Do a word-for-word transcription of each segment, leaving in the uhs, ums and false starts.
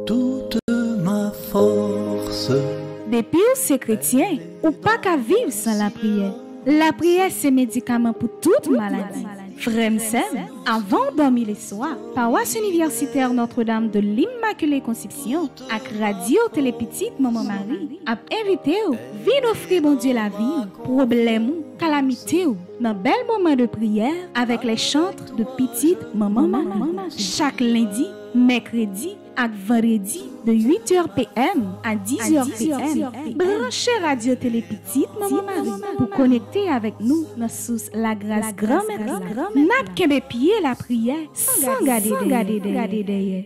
toute ma force. Depuis ou c'est chrétien, ou pas qu'à vivre sans la prière. La prière, c'est médicament pour toute maladie. Frère Msem, avant de dormir le soir, paroisse universitaire Notre-Dame de l'Immaculée Conception, avec Radio Télépetite Maman Marie, a invité ou, vin offrir bon Dieu la vie, problème ou, calamité ou, dans bel moment de prière, avec les chantres de petite Maman Marie. Chaque lundi, mercredi, et vendredi, de huit heures p m à dix heures p m. Branchez Radio Télépetite Maman Marie pour connecter avec nous dans source la grâce grand-mère. N'a qu'à pied la prière sans garder derrière.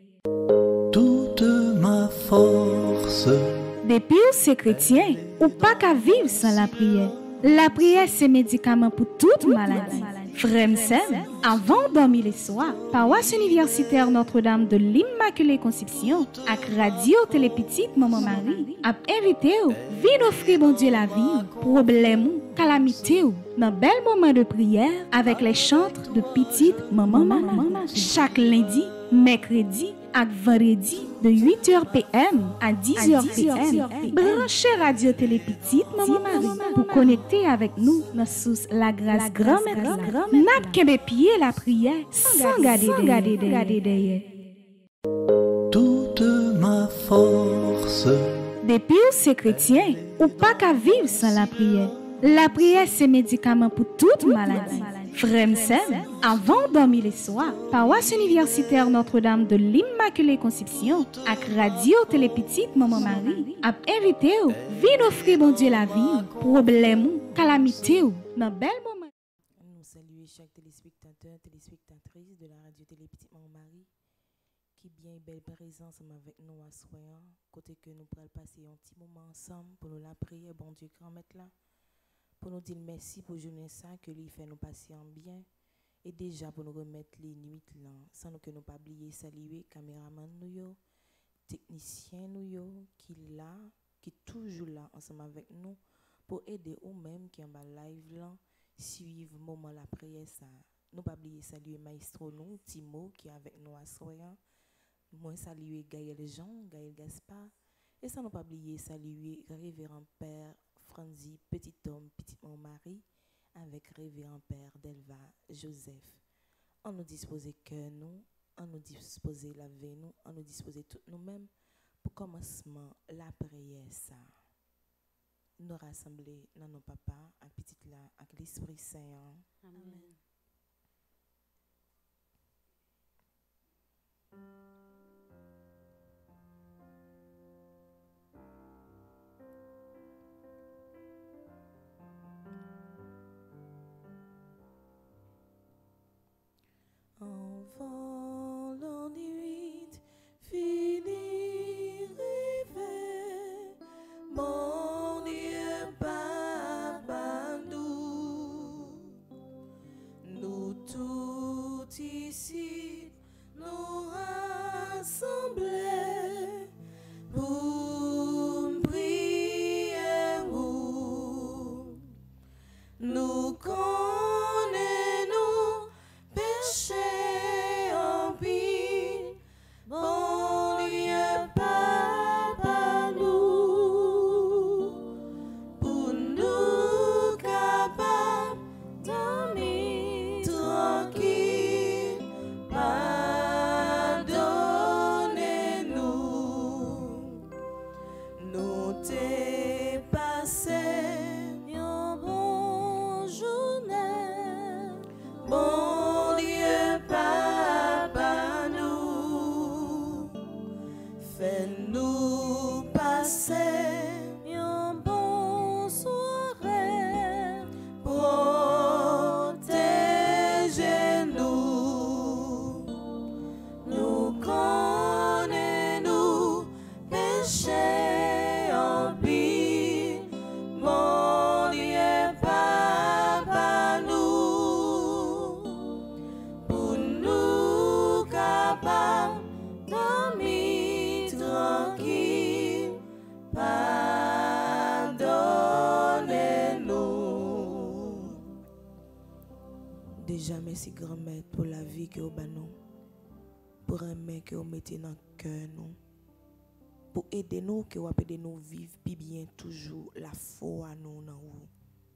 Toute ma force. Depuis ou c'est chrétien, ou pas qu'à vivre sans la prière. La prière, c'est médicament pour toute maladie. Frère Msem, avant de dormir le soir, paroisse universitaire Notre-Dame de l'Immaculée Conception, avec Radio Télépetite Maman Marie, a invité ou, vin offrir bon Dieu la vie, problème ou, calamité ou, dans bel moment de prière, avec les chantres de petite Maman Marie. Chaque lundi, mercredi, et vendredi, de huit heures p m à dix heures p m. Branchez Radio Télépetite Maman Marie pour connecter avec nous dans source la grâce grand-mère. N'a qu'à pied la prière sans garder derrière. Toute ma force. Depuis ou c'est chrétien, ou pas qu'à vivre sans la prière. La prière, c'est médicament pour toute maladie. Frère Msem, avant de dormir le soir, paroisse universitaire Notre-Dame de l'Immaculée Conception, avec Radio Télépetite Maman Marie, a invité ou, vin offrir bon Dieu la vie, problème ou, calamité ou, dans bel moment. Nous saluons chaque téléspectateur, téléspectatrice de la Radio Télépetite Maman Marie, qui bien belle présence avec nous à soir, côté que nous pourrons passer un petit moment ensemble pour nous la prière, bon Dieu grand maître là. Pour nous dire merci pour journée ça que lui fait nous passer en bien et déjà pour nous remettre les nuits là sans nous que nous pas oublier saluer caméraman nous yo technicien nous yo qui là qui toujours là ensemble avec nous pour aider ou même qui en bas live là suivre moment la prière ça nous pas oublier saluer maestro nous Timo qui est avec nous à soir moi saluer Gaël Jean Gaël Gaspard et sans nous pas oublier saluer révérend père Franzi, petit homme, petit mon mari, avec révérend père Delva Joseph. On nous disposer que nous, on nous disposer la vie nous, on nous disposer tout nous-mêmes pour commencement la prière ça. Nous rassembler dans nos papas, à petit là, avec l'Esprit Saint. Amen. Enfant l'ennui fini rêver mon Dieu papa nous nous tous ici nous rassembler pour prier nous connaissons nous péchés. Déjà, merci grand-mère pour la vie que vous avez nous. pour remettre que vous mettez dans le cœur nous. Pour aider nous, que vous aider nous vivre puis bien toujours la foi nous dans vous.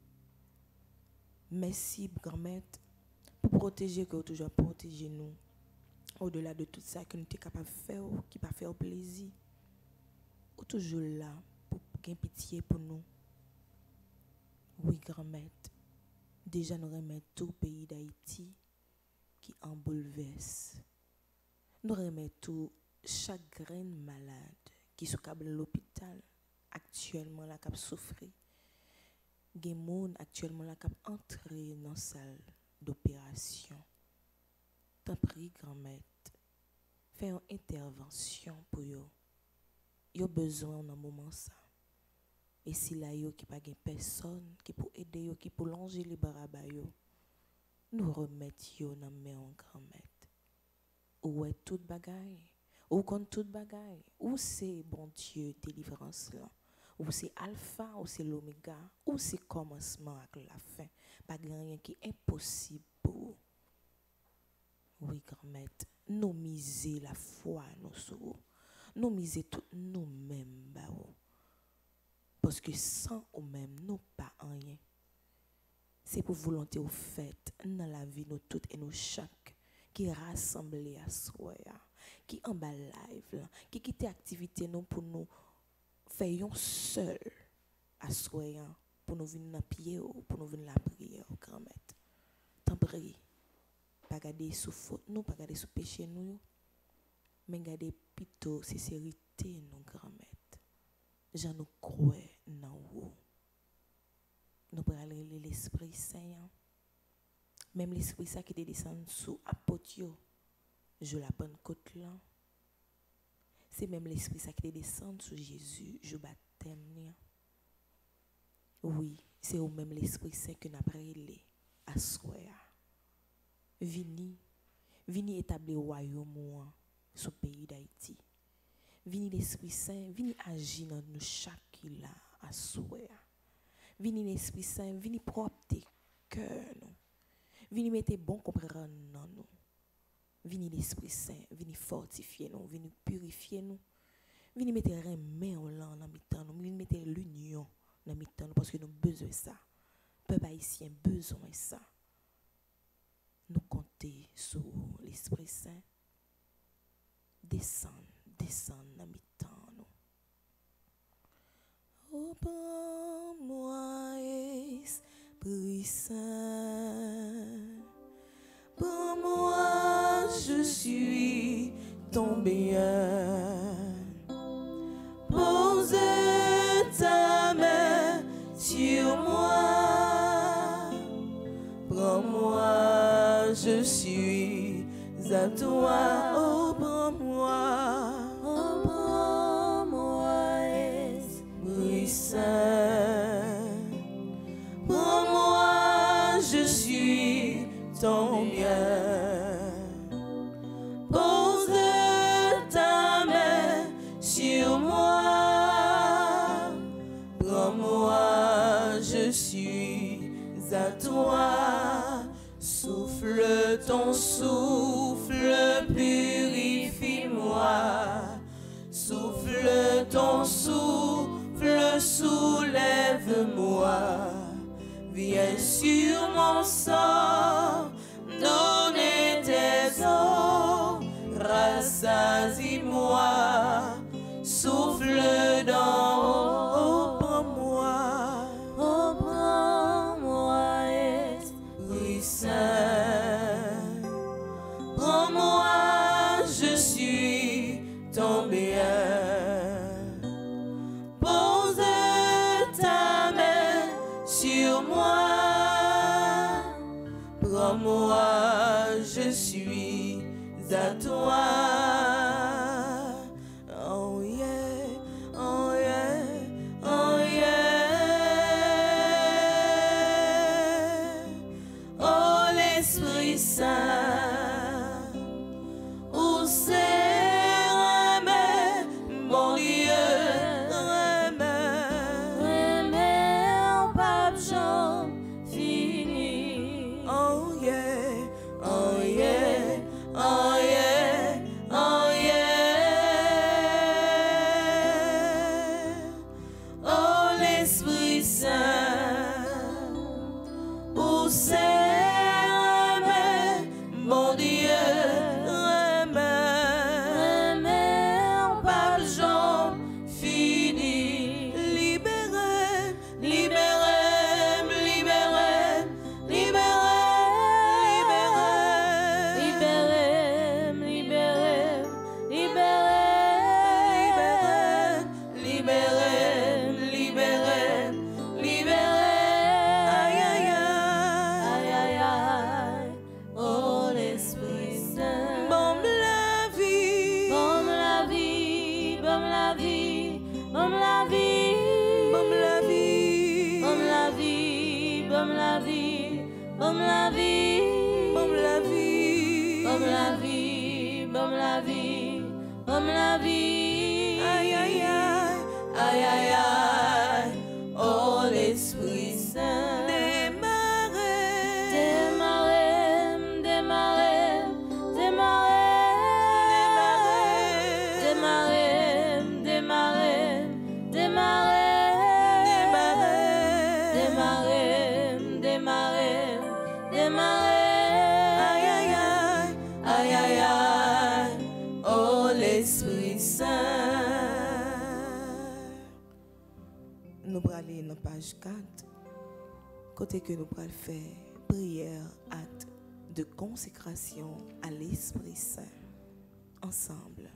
Merci, grand-mère, pour protéger, que vous toujours protéger nous. Au-delà de tout ça que nous sommes capables de faire, qui va faire plaisir. Ou toujours là pour gagner pitié pour nous. Oui, grand-mère. Déjà nous remettons tout le pays d'Haïti qui en bouleverse. Nous remettons tout chaque grain malade qui se câble à l'hôpital actuellement là qui souffre. Des gens actuellement là qui entré dans la salle d'opération. T'en prie, grand-mère, fais une intervention pour eux. Ils ont besoin dans moment ça. Et si là, il n'y a pas personne qui peut aider, qui peut longer les bras, nous remettons dans la main en grand-mère. Où est toute bagaille? Où compte toute bagaille? Où c'est bon Dieu délivrance là? Où c'est alpha, ou c'est l'oméga, ou c'est commencement avec la fin? Pas rien qui est impossible pour. Oui, grand-mère, nous miser la foi, nous sous. Nous miser tout nous-mêmes, parce que sans nous-mêmes, nous pas rien. C'est pour volonté au fait dans la vie, nous toutes et nous chaque, qui rassemblés à soi, qui en bas live, qui quitte activité nous pour nous faire seul à soi, pour nous venir dans pied, pour nous venir la prière, grand-mère. T'en prie, pas garder sous faute, nous pas garder sous péché nous. Mais gardez plutôt sincérité, nos grand-mères. J'en nous crois dans vous. Nous pourrons aller l'Esprit Saint. Même l'Esprit Saint qui descend sous apotio, je la bonne côte là. C'est même l'Esprit Saint qui descend sous Jésus, je baptême. Oui, c'est au même l'Esprit Saint que nous avons à soi. Vini, vini établir le royaume sur le pays d'Haïti. Vini l'Esprit Saint, vini agir dans nous chaque là à souhait. Vini l'Esprit Saint, vini propre cœur nous. Vini mettre bon comprendre dans nous. Vini l'Esprit Saint, vini fortifier nous, vini purifier nous. Vini mettre main en l'an dans mi-temps nous, vini mettre l'union dans mi-temps nous parce que nous avons besoin de ça. Peuple haïtien besoin de ça. Nous comptons sur l'Esprit Saint. Descend, descend dans mes temps. Oh, prends-moi, Esprit Saint. Prends-moi, je suis ton bien. Pose ta main sur moi. Prends-moi, je suis à toi. Oh, prends-moi, oh, prends-moi, Esprit Saint. Prends-moi, je suis ton bien. Pose ta main sur moi. Prends-moi, je suis à toi. Souffle ton souffle, purifie-moi. Souffle ton souffle, soulève-moi. Viens sur mon sang, donner tes eaux, rassasie-moi. Souffle d'en haut, oh, prends-moi, oh, prends-moi, Esprit Saint. Prends-moi, je suis ton bien. Pose ta main sur moi. Prends-moi, je suis à toi. Oh yeah, oh yeah, oh yeah. Oh l'Esprit Saint, où c'est remets, mon Dieu, remets, remets en pape Jean fini. Oh yeah, oh yeah, oh yeah, oh Bam la vie, bam la vie, bam la vie. Aïe aïe aïe, aïe aïe aïe. Oh l'Esprit Saint. Démarrer, démarrer, démarrer, démarrer, démarrer, démarrer, démarrer, démarrer, démarrer, démarrer. Aïe aïe aïe, aïe aïe aïe. Oh l'Esprit Saint. Nous allons aller dans la page quatre, côté que nous allons faire prière, acte de consécration à l'Esprit Saint. Ensemble,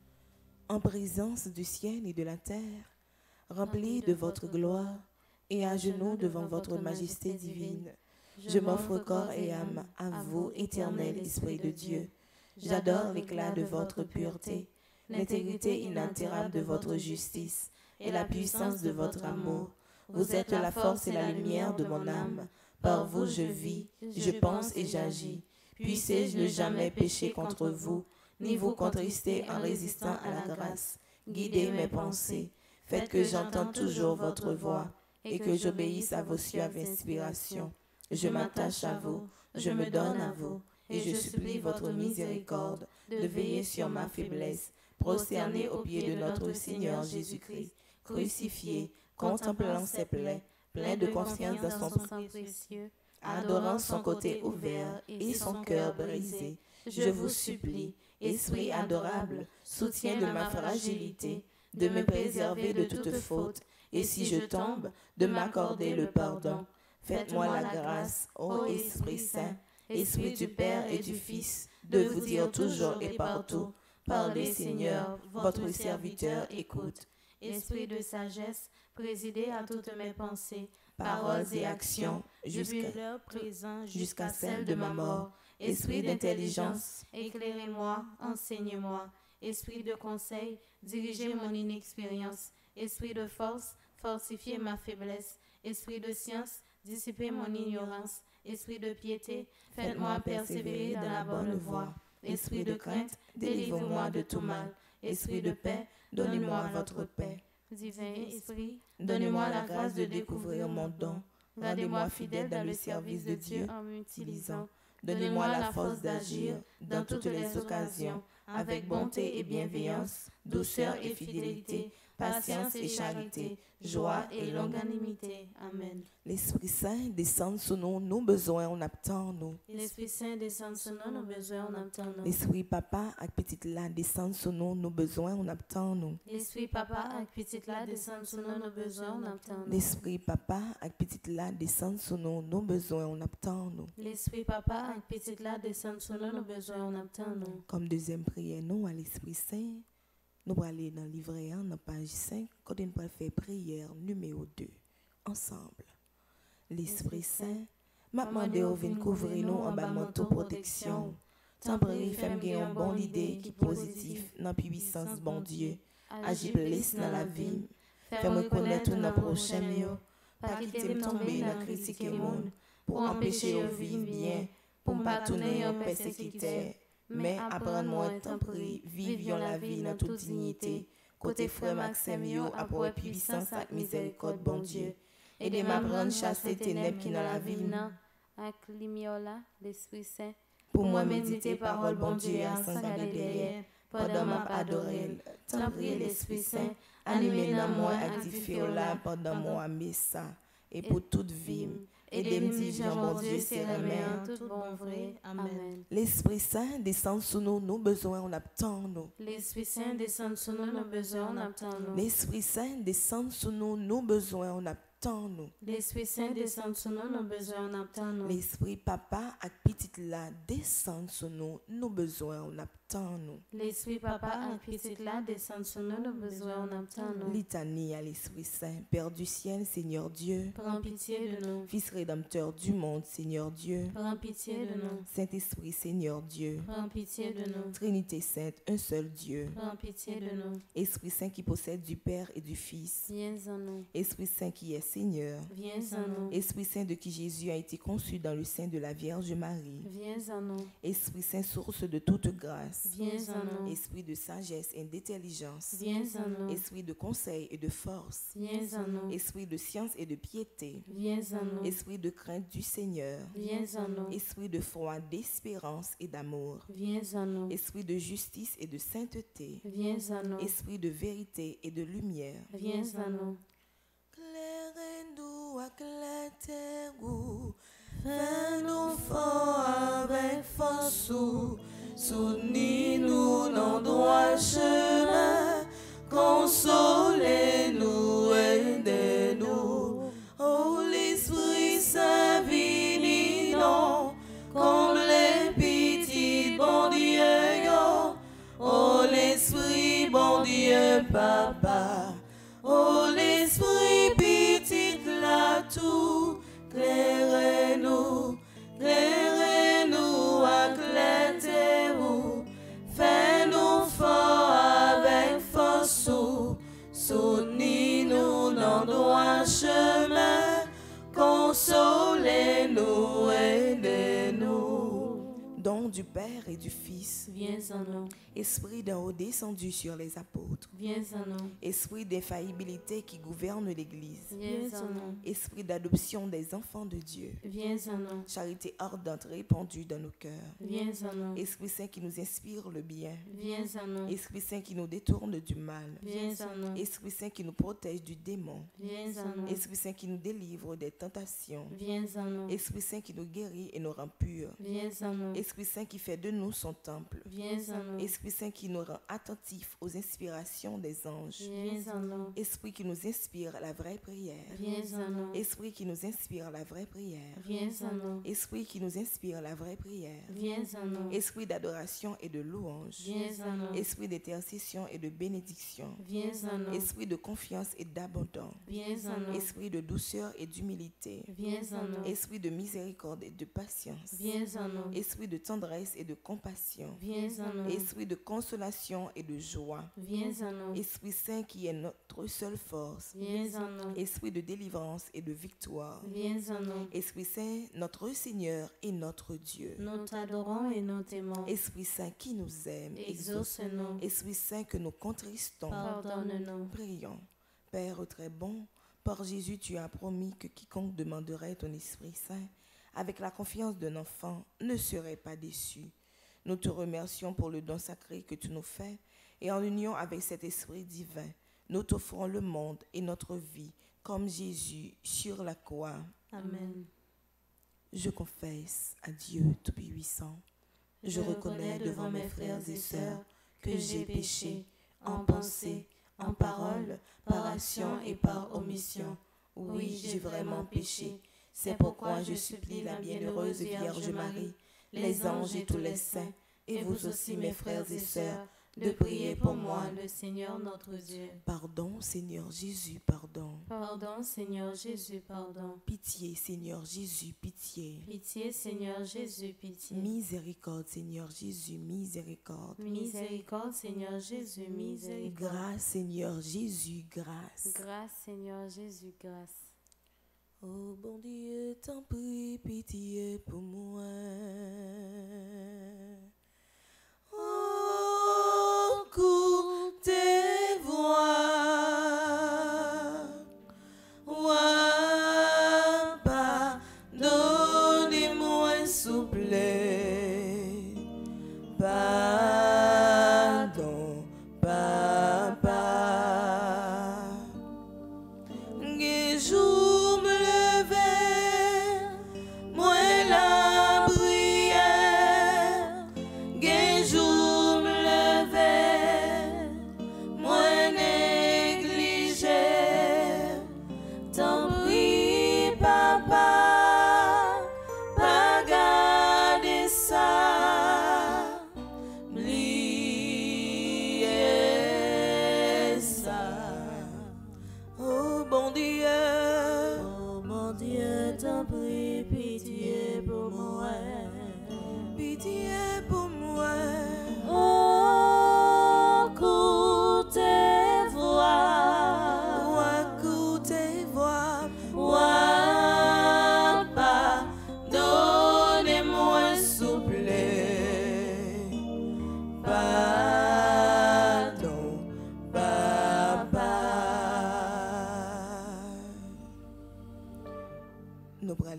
en présence du ciel et de la terre, remplis de votre gloire et à genoux devant votre majesté divine, je m'offre corps et âme à vous, éternel Esprit de Dieu. J'adore l'éclat de votre pureté, l'intégrité inaltérable de votre justice et la puissance de votre amour. Vous êtes la force et la lumière de mon âme. Par vous je vis, je pense et j'agis. Puissez-je ne jamais pécher contre vous, ni vous contrister en résistant à la grâce. Guidez mes pensées, faites que j'entende toujours votre voix et que j'obéisse à vos suaves inspirations. Je m'attache à vous, je me donne à vous, et je supplie votre miséricorde de veiller sur ma faiblesse, prosterné aux pieds de notre Seigneur Jésus-Christ, crucifié, contemplant ses plaies, plein de confiance dans son sang précieux, adorant son côté ouvert et son cœur brisé. Je vous supplie, Esprit adorable, soutien de ma fragilité, de me préserver de toute faute, et si je tombe, de m'accorder le pardon. Faites-moi la grâce, ô Esprit Saint, Esprit du Père et du Fils, de vous dire toujours et partout, parlez Seigneur, votre serviteur écoute. Esprit de sagesse, présidez à toutes mes pensées, Paroles et actions, jusqu'à jusqu'à l'heure présente, jusqu'à celle de ma mort. Esprit d'intelligence, éclairez-moi, enseignez-moi. Esprit de conseil, dirigez mon inexpérience. Esprit de force, fortifiez ma faiblesse. Esprit de science, dissipez mon ignorance. Esprit de piété, faites-moi persévérer dans la bonne voie. Esprit de crainte, délivre-moi de tout mal. Esprit de paix, donnez-moi votre paix. Divin Esprit, donnez-moi la grâce de découvrir mon don. Rendez-moi fidèle dans le service de Dieu en m'utilisant. Donnez-moi la force d'agir dans toutes les occasions, avec bonté et bienveillance, douceur et fidélité, patience et charité, joie et longanimité. Amen. L'Esprit Saint descend sur nous, nous besoin, on attend nous. L'Esprit Saint descend sur nous, nos besoins, on attend nous. L'Esprit Papa avec petite là descend sur nous, nous besoin, on attend nous. L'Esprit Papa avec petite là descend sur nous, nos besoins, on attend nous. L'Esprit Papa avec petite là descend sur nous, nos besoins, on attend nous. L'Esprit Papa avec petite là descend sur nous, nos besoins, on attend nous. Comme deuxième prière, nous à l'Esprit Saint, nous allons aller dans le livret un, dans page cinq, quand nous allons faire prière numéro deux, ensemble. L'Esprit Saint m'a demandé de venir couvrir nous en bas manteau protection. Tant pis, femme qui a une bonne idée qui est positive dans la puissance bon Dieu. Agis plus dans la vie. Fais-moi connaître notre prochain mieux. Pas quitter me tomber dans la critique et monde. Pour empêcher de vivre bien. Pour ne pas tourner en persécuteur. Mais apprendre-moi un temps pris. Vivions la vie dans toute dignité. Côté frère Maxime yo, après puissance et miséricorde bon Dieu. Aidez-moi à prendre chasser ténèbres qui dans la vie. Avec l'imiola, l'Esprit Saint. Pour moi méditer parole bon Dieu sans garder derrière. Pendant ma adorée, tant prie l'Esprit Saint, animé dans moi, actifié là pendant moi messa. Et pour toute vie, aidez-moi dire bon Dieu c'est remède. Tout bon vrai. Amen. L'Esprit Saint descend sur nous, nous besoin, on attend nous. L'Esprit Saint descend sur nous, nos besoins, on attend nous. L'Esprit Saint descend sur nous, nous besoin, on attend nous. L'Esprit Saint descend sur nous, nos besoins, on attend nous. L'Esprit Papa avec petite là descend sur nous, nous besoin, on attend nous. L'Esprit Papa avec petite là descend sur nous, nos besoins, on attend nous. Litanie à l'Esprit Saint, Père du ciel, Seigneur Dieu. Prends pitié de nous. Fils rédempteur du monde, Seigneur Dieu. Prends pitié de nous. Saint-Esprit, Seigneur Dieu. Prends pitié de nous. Trinité sainte, un seul Dieu. Prends pitié de nous. Esprit Saint qui possède du Père et du Fils. Viens en nous. Esprit Saint qui est Seigneur. Viens en nous. Esprit Saint de qui Jésus a été conçu dans le sein de la Vierge Marie. Viens en nous. Esprit Saint, source de toute grâce. Viens en nous. Esprit de sagesse et d'intelligence. Viens en nous. Esprit de conseil et de force. Viens en nous. Esprit de science et de piété. Viens en nous. Esprit de crainte du Seigneur. Viens en nous. Esprit de foi, d'espérance et d'amour. Viens en nous. Esprit de justice et de sainteté. Viens en nous. Esprit de vérité et de lumière. Viens en nous. Clairez-nous, éclairez-nous, fais-nous fort avec force, soutenez-nous dans droit chemin, consolez-nous, aidez-nous. Oh, l'Esprit Saint, venez donc, comme les petits bon Dieu, yo. Oh, l'Esprit bon Dieu, Papa. Oh, l'Esprit petit là tout, clairez-nous, clairez-nous, éclairez-nous, fais-nous fort avec force, soutenez-nous dans droit chemin, consolez-nous, aidez-nous. Don du Père et du Fils, Viens en nous. Esprit d'en haut descendu sur les apôtres, Viens en nous. Esprit d'infaillibilité qui gouverne l'Église, Viens en nous. Esprit d'adoption des enfants de Dieu, Viens en nous. charité ardente répandue dans nos cœurs, Viens en nous. Esprit Saint qui nous inspire le bien, Viens en nous. Esprit Saint qui nous détourne du mal, Viens en nous. Esprit Saint qui nous protège du démon, Viens en nous. Esprit Saint qui nous délivre des tentations, Viens en nous. Esprit Saint qui nous guérit et nous rend purs, Viens en nous. Esprit Saint qui fait de nous son temple, Viens en nous. Esprit Saint qui nous rend attentifs aux inspirations des anges, Viens en nous. Esprit qui nous inspire la vraie prière, Viens en nous. Esprit qui nous inspire la vraie prière, Viens en nous. Esprit qui nous inspire la vraie prière, Viens en nous. Esprit d'adoration et de louange, Viens en nous. Esprit d'intercession et de bénédiction, Viens en nous. Esprit de confiance et d'abondance, Viens en nous. Esprit de douceur et d'humilité, Viens en nous. Esprit de miséricorde et de patience, Viens en nous. Esprit de tendresse et de compassion, Viens en nous. Esprit de consolation et de joie, Viens en nous. Esprit Saint qui est notre seule force, Viens en nous. Esprit de délivrance et de victoire, Viens en nous. Esprit Saint, notre Seigneur et notre Dieu, Nous t'adorons et nous t'aimons. Esprit Saint qui nous aime, Exauce-nous. Esprit Saint que nous contristons, Pardonne-nous. prions. Père très bon, par Jésus, tu as promis que quiconque demanderait ton Esprit Saint, avec la confiance d'un enfant, ne serait pas déçu. Nous te remercions pour le don sacré que tu nous fais, et en union avec cet Esprit divin, nous t'offrons le monde et notre vie, comme Jésus sur la croix. Amen. Je confesse à Dieu Tout-Puissant, je reconnais devant mes frères et sœurs que j'ai péché en pensée, en parole, par action et par omission. Oui, j'ai vraiment péché. C'est pourquoi je supplie la bienheureuse Vierge Marie, les anges et tous les saints, et vous aussi mes frères et sœurs, de prier pour moi. le Seigneur notre Dieu. Pardon, Seigneur Jésus, pardon. Pardon, Seigneur Jésus, pardon. Pitié, Seigneur Jésus, pitié. Pitié, Seigneur Jésus, pitié. Miséricorde, Seigneur Jésus, miséricorde. Miséricorde, Seigneur Jésus, miséricorde. Grâce, Seigneur Jésus, grâce. Grâce, Seigneur Jésus, grâce. Oh bon Dieu, t'en prie, pitié pour moi. Oh, écoute tes voix. Ouah, pardonnez-moi, s'il vous plaît. Pardon, papa. Que jour me lever, moi la prière. Que jour me lever, moi négliger. T'en prie, papa, pas garder ça.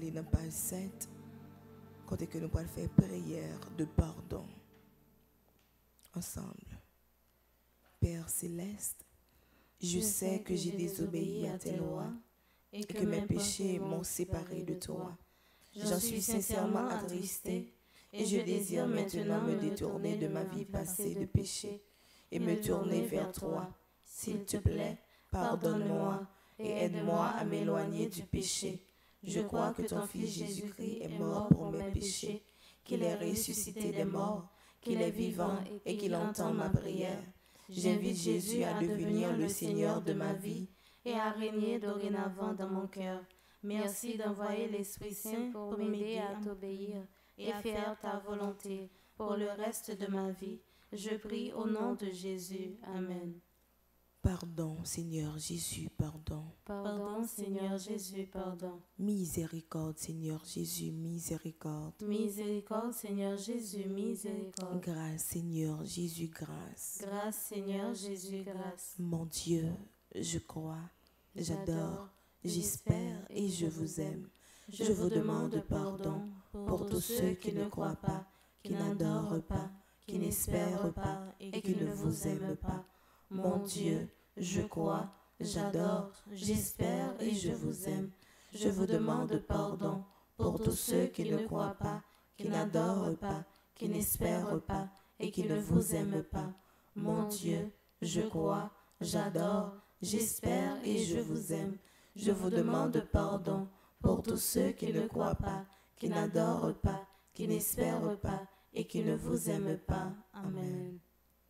aller dans page sept, côté que nous pourrons faire prière de pardon. Ensemble. Père céleste, je sais que j'ai désobéi à tes lois et que mes péchés m'ont séparé de toi. J'en suis sincèrement attristé et je désire maintenant me détourner de ma vie passée de péché et me tourner vers toi. S'il te plaît, pardonne-moi et aide-moi à m'éloigner du péché. Je crois que ton Fils Jésus-Christ est mort pour mes péchés, qu'il est ressuscité des morts, qu'il est vivant et qu'il entend ma prière. J'invite Jésus à devenir le Seigneur de ma vie et à régner dorénavant dans mon cœur. Merci d'envoyer l'Esprit Saint pour m'aider à t'obéir et à faire ta volonté pour le reste de ma vie. Je prie au nom de Jésus. Amen. Pardon, Seigneur Jésus, pardon. Pardon, Seigneur Jésus, pardon. Miséricorde, Seigneur Jésus, miséricorde. Miséricorde, Seigneur Jésus, miséricorde. Grâce, Seigneur Jésus, grâce. Grâce, Seigneur Jésus, grâce. Mon Dieu, je crois, j'adore, j'espère et je vous aime. Je vous demande pardon pour tous ceux qui ne croient pas, qui n'adorent pas, qui n'espèrent pas et qui ne vous aiment pas. Mon Dieu, je crois, j'adore, j'espère et je vous aime. Je vous demande pardon pour tous ceux qui ne croient pas, qui n'adorent pas, qui n'espèrent pas et qui ne vous aiment pas. Mon Dieu, je crois, j'adore, j'espère et je vous aime. Je vous demande pardon pour tous ceux qui ne croient pas, qui n'adorent pas, qui n'espèrent pas et qui ne vous aiment pas. Amen.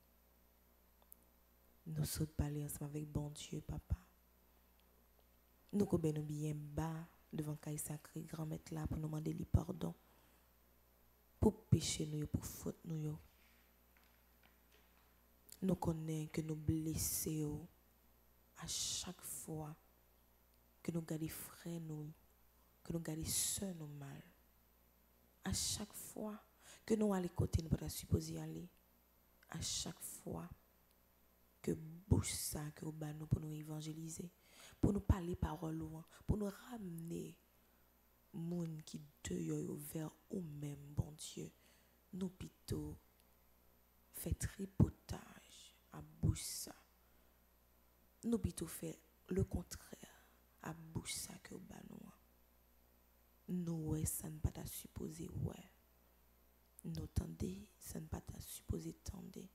Nous sommes parler ensemble avec bon Dieu, papa. Nous connaissons bien bas devant Caille sacré, grand maître là, pour nous demander lui pardon. Pour pécher nous, pour faute nous. Nous connaissons que nous blessons à chaque fois que nous gardons frères nous, que nous gardons sœurs nous mal. À chaque fois que nous allons côté nous pas supposé aller. À chaque fois que bouche ça que nous ba nous pour nous évangéliser, pour nous parler parole loin, pour nous ramener moun qui dehors vers ou même bon Dieu. Nous plutôt fait tripotage à bouche ça. Nous plutôt fait le contraire à bouche ça que nous ba nous. Nous ouais ça ne pas ta supposé ouais. Nous tendez ça ne pas ta supposé tendez.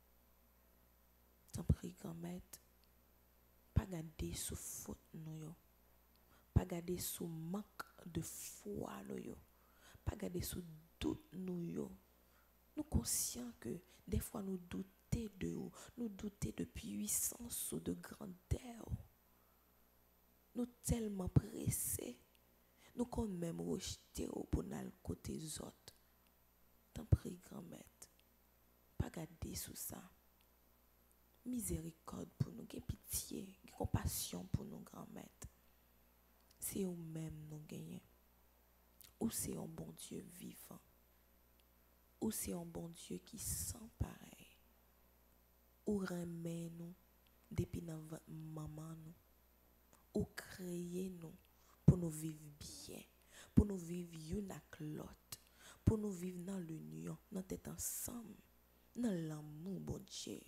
T'en prie grand maître, pas garder sous faute nous yo, pas garder sous manque de foi nous yo, pas garder sous doute nous yo. Nous conscients que des fois nous douter de vous, nous douter de puissance ou de grandeur. Nous tellement pressés, nous quand même rejeter pour nous côté des autres. T'en prie grand maître, pas garder sous ça. Miséricorde pour nous, pitié, compassion pour nous, grand maître. C'est nous-mêmes nous gagnons. Ou c'est un bon Dieu vivant. Ou c'est un bon Dieu qui sent pareil. Ou remet nous depuis notre maman nous. Ou créer nous pour nous vivre bien. Pour nous vivre une avec l'autre. Pour nous vivre dans l'union, dans tête ensemble. Dans l'amour, bon Dieu.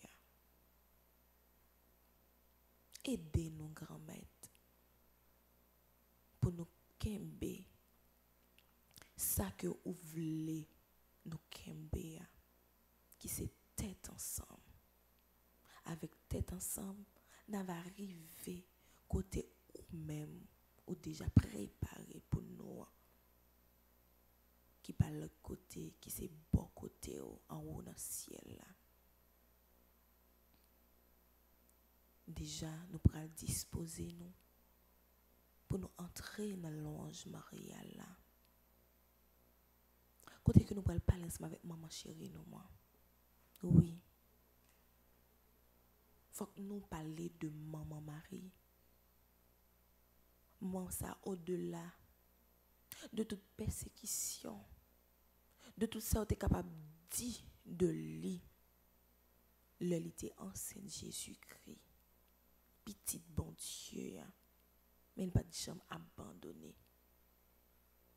Aidez-nous, grand maître, pour nous kembe, ça que vous voulez nous kembe, qui c'est tête ensemble. Avec tête ensemble, nous va arriver côté ou même, ou déjà préparé pour nous, qui par le côté, qui c'est bon côté en haut dans le ciel là. Déjà, nous pourrons disposer nous pour nous entrer dans l'ange Maria là. Côté que nous pourrons parler avec maman chérie nous moi. Oui. Faut que nous parler de maman Marie. Moi ça au-delà de toute persécution, de tout ça tu es capable de dire de lui. Le lit était enceinte Jésus-Christ. Petit bon Dieu, mais il n'a pas de chambre abandonnée.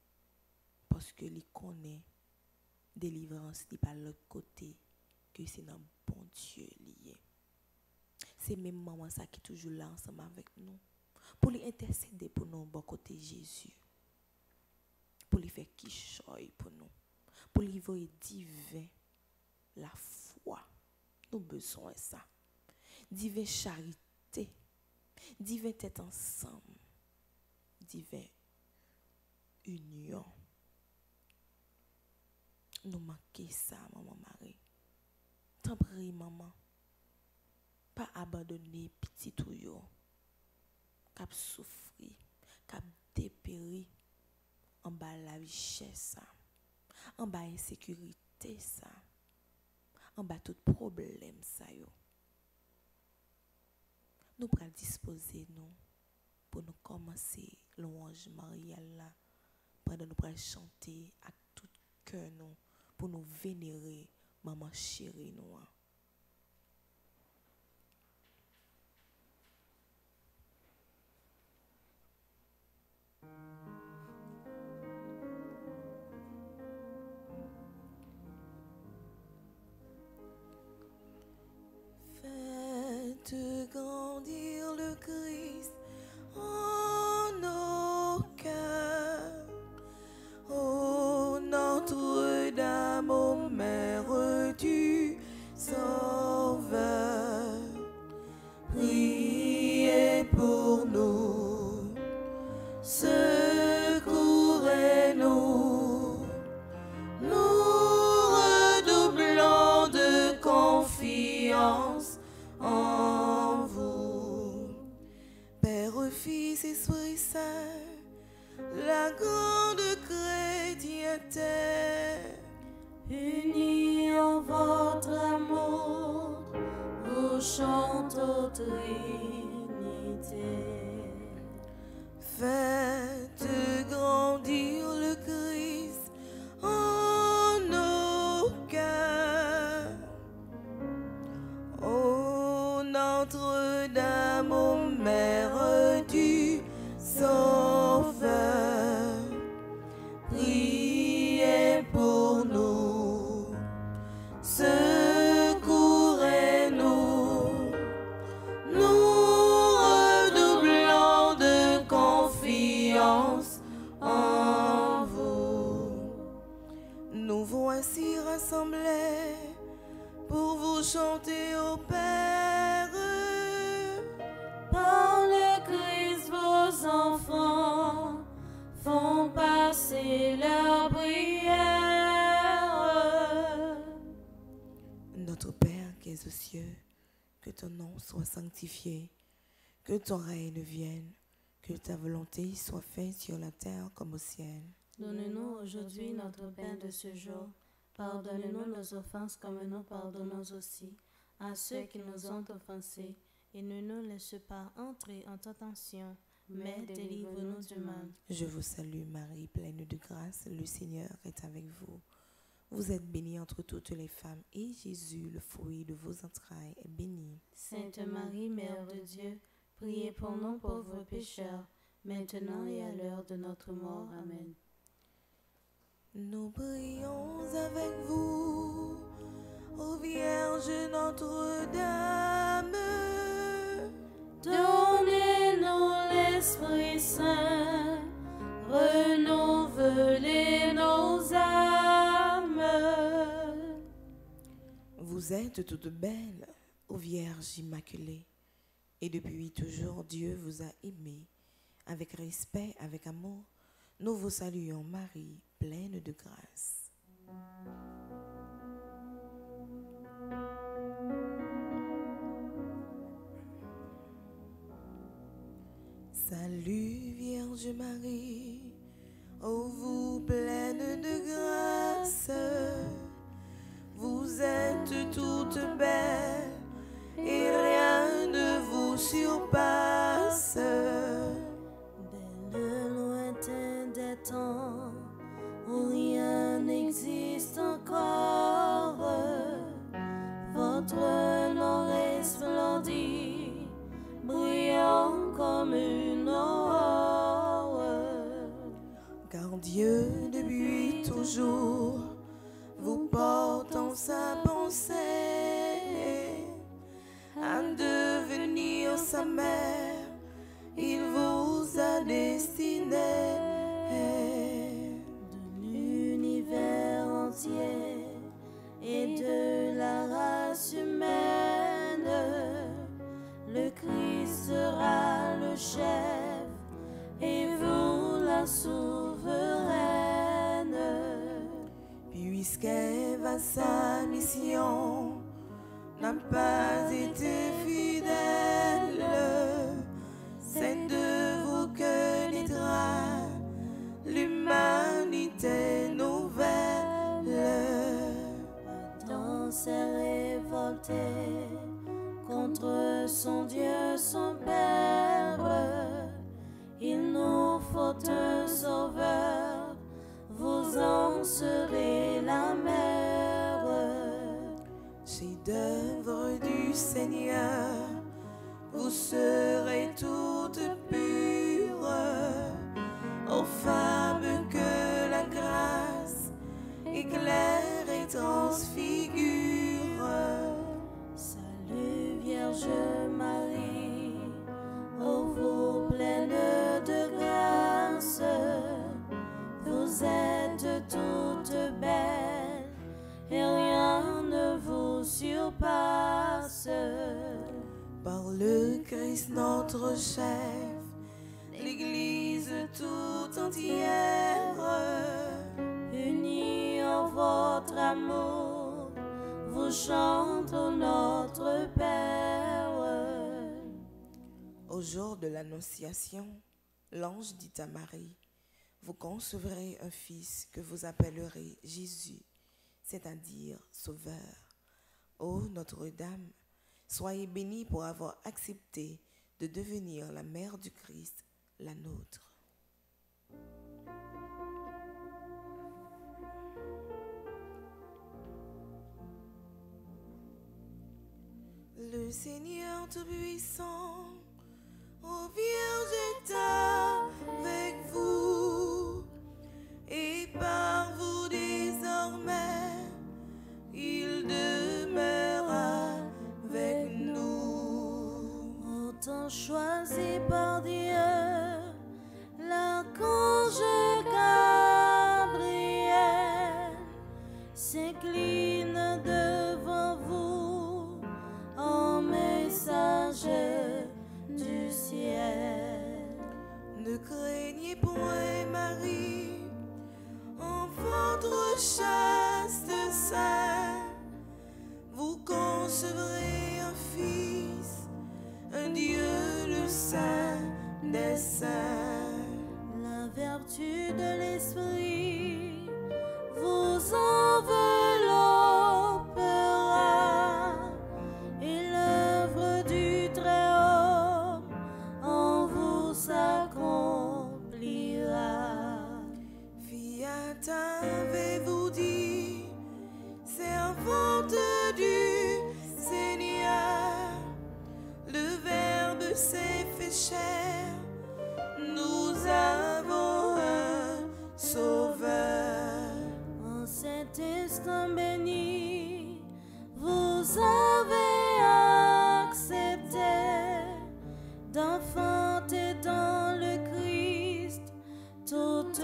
parce que il connaît délivrance n'est pas l'autre côté que c'est dans bon Dieu lié. C'est même maman ça qui est toujours là ensemble avec nous pour lui intercéder pour nous bon côté Jésus, pour lui faire qui choye pour nous, pour lui voir divin la foi. Nous besoin de ça. Divin charité, divin tête ensemble, divin union. Nous manquons ça, maman Marie. T'en prie, maman. Pas abandonner petit ou yo. Cap souffrir, cap dépérir en bas la richesse, en bas insécurité ça, en bas tout problème ça yo. Nous pral disposer nous pour nous commencer louange mariale là, pendant nous pral chanter à tout cœur nous pour nous vénérer maman chérie nous. Faites grandir le Christ en nos cœurs, ô Notre-Dame, ô Mère du Sauveur, priez pour nous, secourez-nous, nous redoublons de confiance en vous. Père, Fils, Esprit Saint, la grande chrétienté, unis en votre amour, vous chantons Trinité. faites grandir le Christ en nos cœurs, ô Notre-Dame, ô Mère du Sauveur, priez pour nous, secourez-nous, nous redoublons de confiance en vous. Nous voici rassemblés pour vous chanter au Père. Par le Christ, vos enfants font passer leur prière. Notre Père qui es aux cieux, que ton nom soit sanctifié, que ton règne vienne, que ta volonté soit faite sur la terre comme au ciel. Donne-nous aujourd'hui notre pain de ce jour. Pardonne-nous nos offenses comme nous pardonnons aussi à ceux qui nous ont offensés. Et ne nous laisse pas entrer en tentation, mais délivre-nous du mal. Je vous salue Marie, pleine de grâce, le Seigneur est avec vous. Vous êtes bénie entre toutes les femmes, et Jésus, le fruit de vos entrailles, est béni. Sainte Marie, Mère de Dieu, priez pour nous pauvres pécheurs, maintenant et à l'heure de notre mort. Amen. Nous prions avec vous, ô Vierge Notre-Dame. Donnez-nous l'Esprit Saint, renouvelez nos âmes. Vous êtes toutes belles, ô Vierge Immaculée, et depuis toujours Dieu vous a aimé. Avec respect, avec amour, nous vous saluons Marie, pleine de grâce. Salut Vierge Marie, ô vous pleine de grâce, vous êtes toute belle et rien ne vous surpasse. Belle lointaine des temps où rien n'existe encore, votre nom resplendit, brillant comme une aurore. Car Dieu depuis toujours, vous portant sa pensée, à devenir sa mère, il vous a destiné. De l'univers entier et de la race humaine, le Christ sera le chef et vous la souveraine. Puisqu'Ève à sa mission n'a pas été fidèle, c'est de vous que naîtra l'humanité nouvelle. Adam s'est révolté contre son Dieu, son Père. Il nous faut un sauveur, vous en serez la mère. Chef-d'œuvre du Seigneur, vous serez toutes pures, aux femmes que la grâce éclaire et transfigure. Salut Vierge Marie, ô vous pleine de grâce, vous êtes toute belle et rien ne vous surpasse. Par le Christ notre chef, l'Église tout entière, unie en votre amour, vous chante notre Père. Au jour de l'Annonciation, l'ange dit à Marie, vous concevrez un fils que vous appellerez Jésus, c'est-à-dire Sauveur. Ô Notre-Dame, soyez bénie pour avoir accepté de devenir la mère du Christ, la nôtre. Le Seigneur Tout-Puissant, ô Vierge est avec vous, et par vous désormais, il demeure avec nous. Autant choisi par Dieu, l'archange Gabriel s'incline devant vous en messager du ciel. Ne craignez point, Marie, en votre chaste sein, vous concevrez un fils, un Dieu le Saint des saints. La vertu de l'Esprit vous enveloppera et l'œuvre du Très-Haut en vous s'accomplira. Fiat avez-vous dit, servante du Seigneur, le Verbe s'est fait chair, nous avons un Sauveur. En cet instant béni, vous avez accepté d'enfanter dans le Christ toute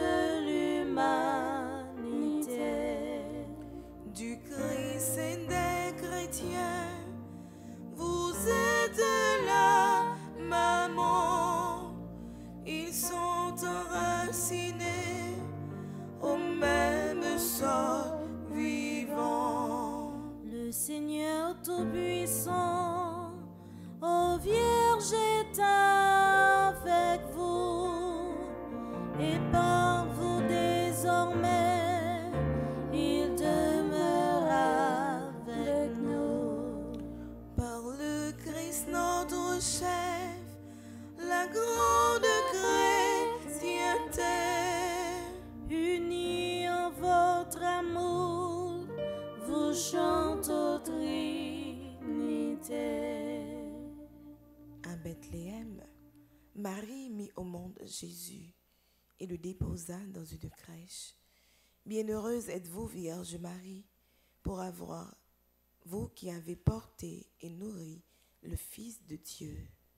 l'humanité. Du Christ et des chrétiens, vous êtes la maman, ils sont enracinés au même sol vivant. Le Seigneur Tout-Puissant, ô Vierge est avec vous, et par vous désormais, il demeure avec nous. Par le Christ notre chef, la grande chrétienté, Unis en votre amour, vous chantez aux Trinité. à Bethléem, Marie mit au monde Jésus et le déposa dans une crèche. Bienheureuse êtes-vous, Vierge Marie, pour avoir, vous qui avez porté et nourri le Fils de Dieu.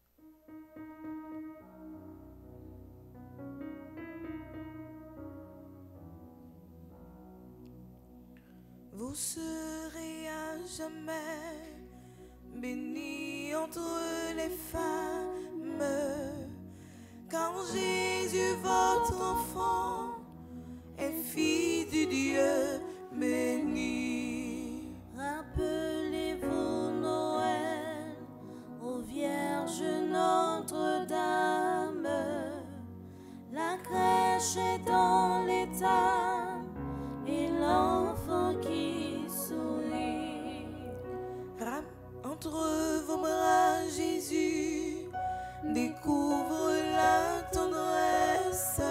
Vous serez à jamais bénie entre les femmes, car Jésus, votre enfant, est Fils du Dieu béni. Rappelez-vous Noël, ô Vierge Notre-Dame, la crèche est dans l'étable et l'enfant qui sourit. Rap entre vos bras, Jésus découvre la tendresse,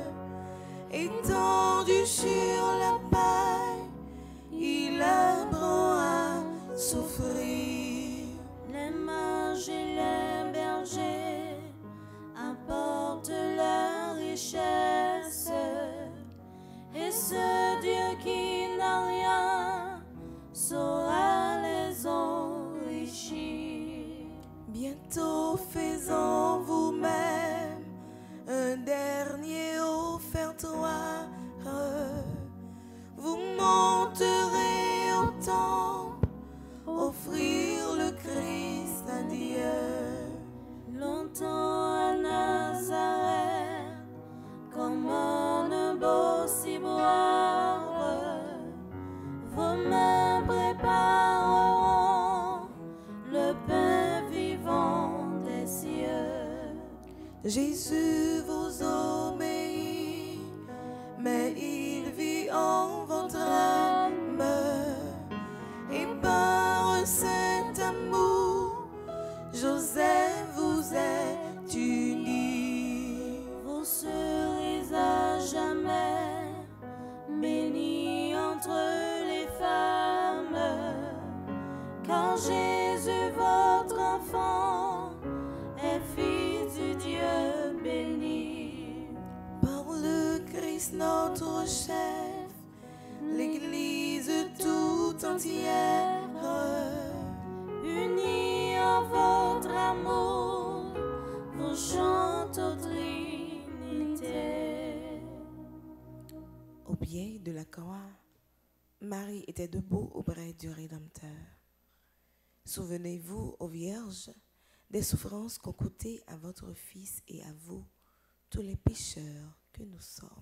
étendu sur la paille, il apprend à souffrir. Les mages et les bergers apportent leur richesse, et ce Dieu qui n'a rien saura les enrichir. Bientôt faisant vous-même un dernier offertoire, vous monterez au temple, offrir le Christ à Dieu. Longtemps à Nazareth, comme un beau ciboire, vos mains prépareront le pain vivant des cieux. Jésus vous obéit, mais il vit en votre âme, et par un saint amour, Joseph vous est uni. Vous serez à jamais bénis entre les femmes, car Jésus, votre enfant, est Fils du Dieu béni. Par le Christ notre chef, l'Église tout entière, Unis en votre amour, vous chantez aux Trinité. au pied de la croix, Marie était debout auprès du Rédempteur. Souvenez-vous, ô Vierge, des souffrances qu'ont coûté à votre Fils et à vous, tous les pécheurs que nous sommes.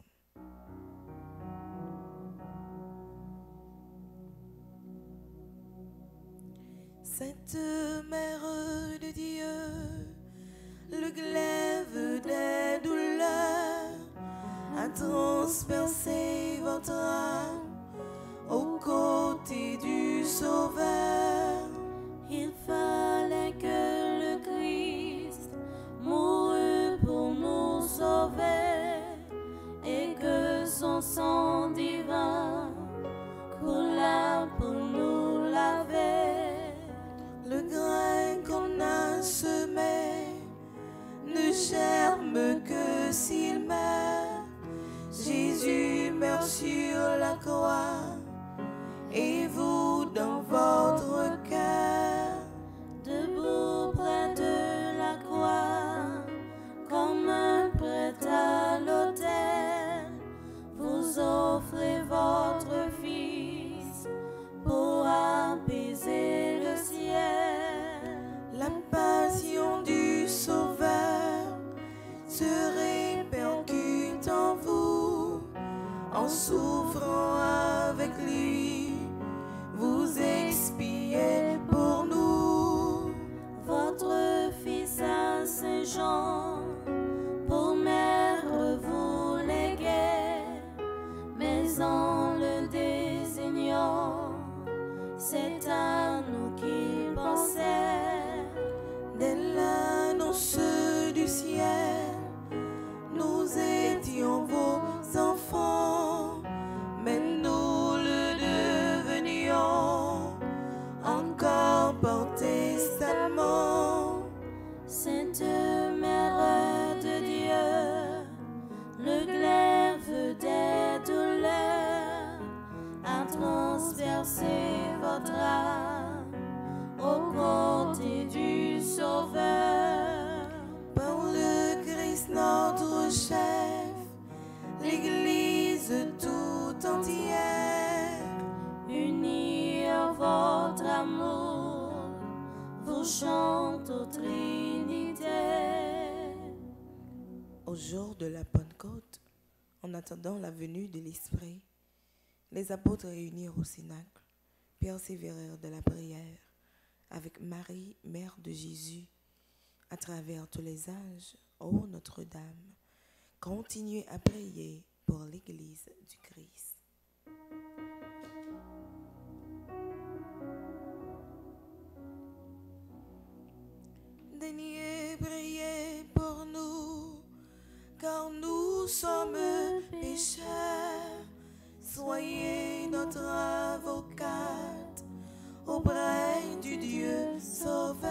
Sainte Mère de Dieu, le glaive des douleurs a transpercé votre âme aux côtés du Sauveur. Il fallait que le Christ mourût pour nous sauver et que son sang divin coula pour nous laver. Le grain qu'on a semé ne germe que s'il meurt. Jésus meurt sur la croix et vous dans votre cœur. Debout près de la croix, comme un prêtre à l'autel, vous offrez votre Fils pour apaiser le ciel. La passion du Sauveur se répercute en vous, en souffrant avec lui, vous expiez pour nous. Votre Fils à Saint Jean, pour mère vous léguez, mais en le désignant, c'est à nous qu'il pensait. Dès l'annonce du ciel, nous étions vos enfants, mais nous le devenions encore par testament. Sainte Mère de Dieu, le glaive des douleurs, votre amour, vous chante aux Trinité. Au jour de la Pentecôte, en attendant la venue de l'Esprit, les apôtres réunirent au Cénacle persévérèrent de la prière avec Marie, mère de Jésus, à travers tous les âges. Ô Notre-Dame, continuez à prier pour l'Église du Christ. Daignez prier pour nous, car nous sommes pécheurs. Soyez notre avocate auprès du Dieu Sauveur.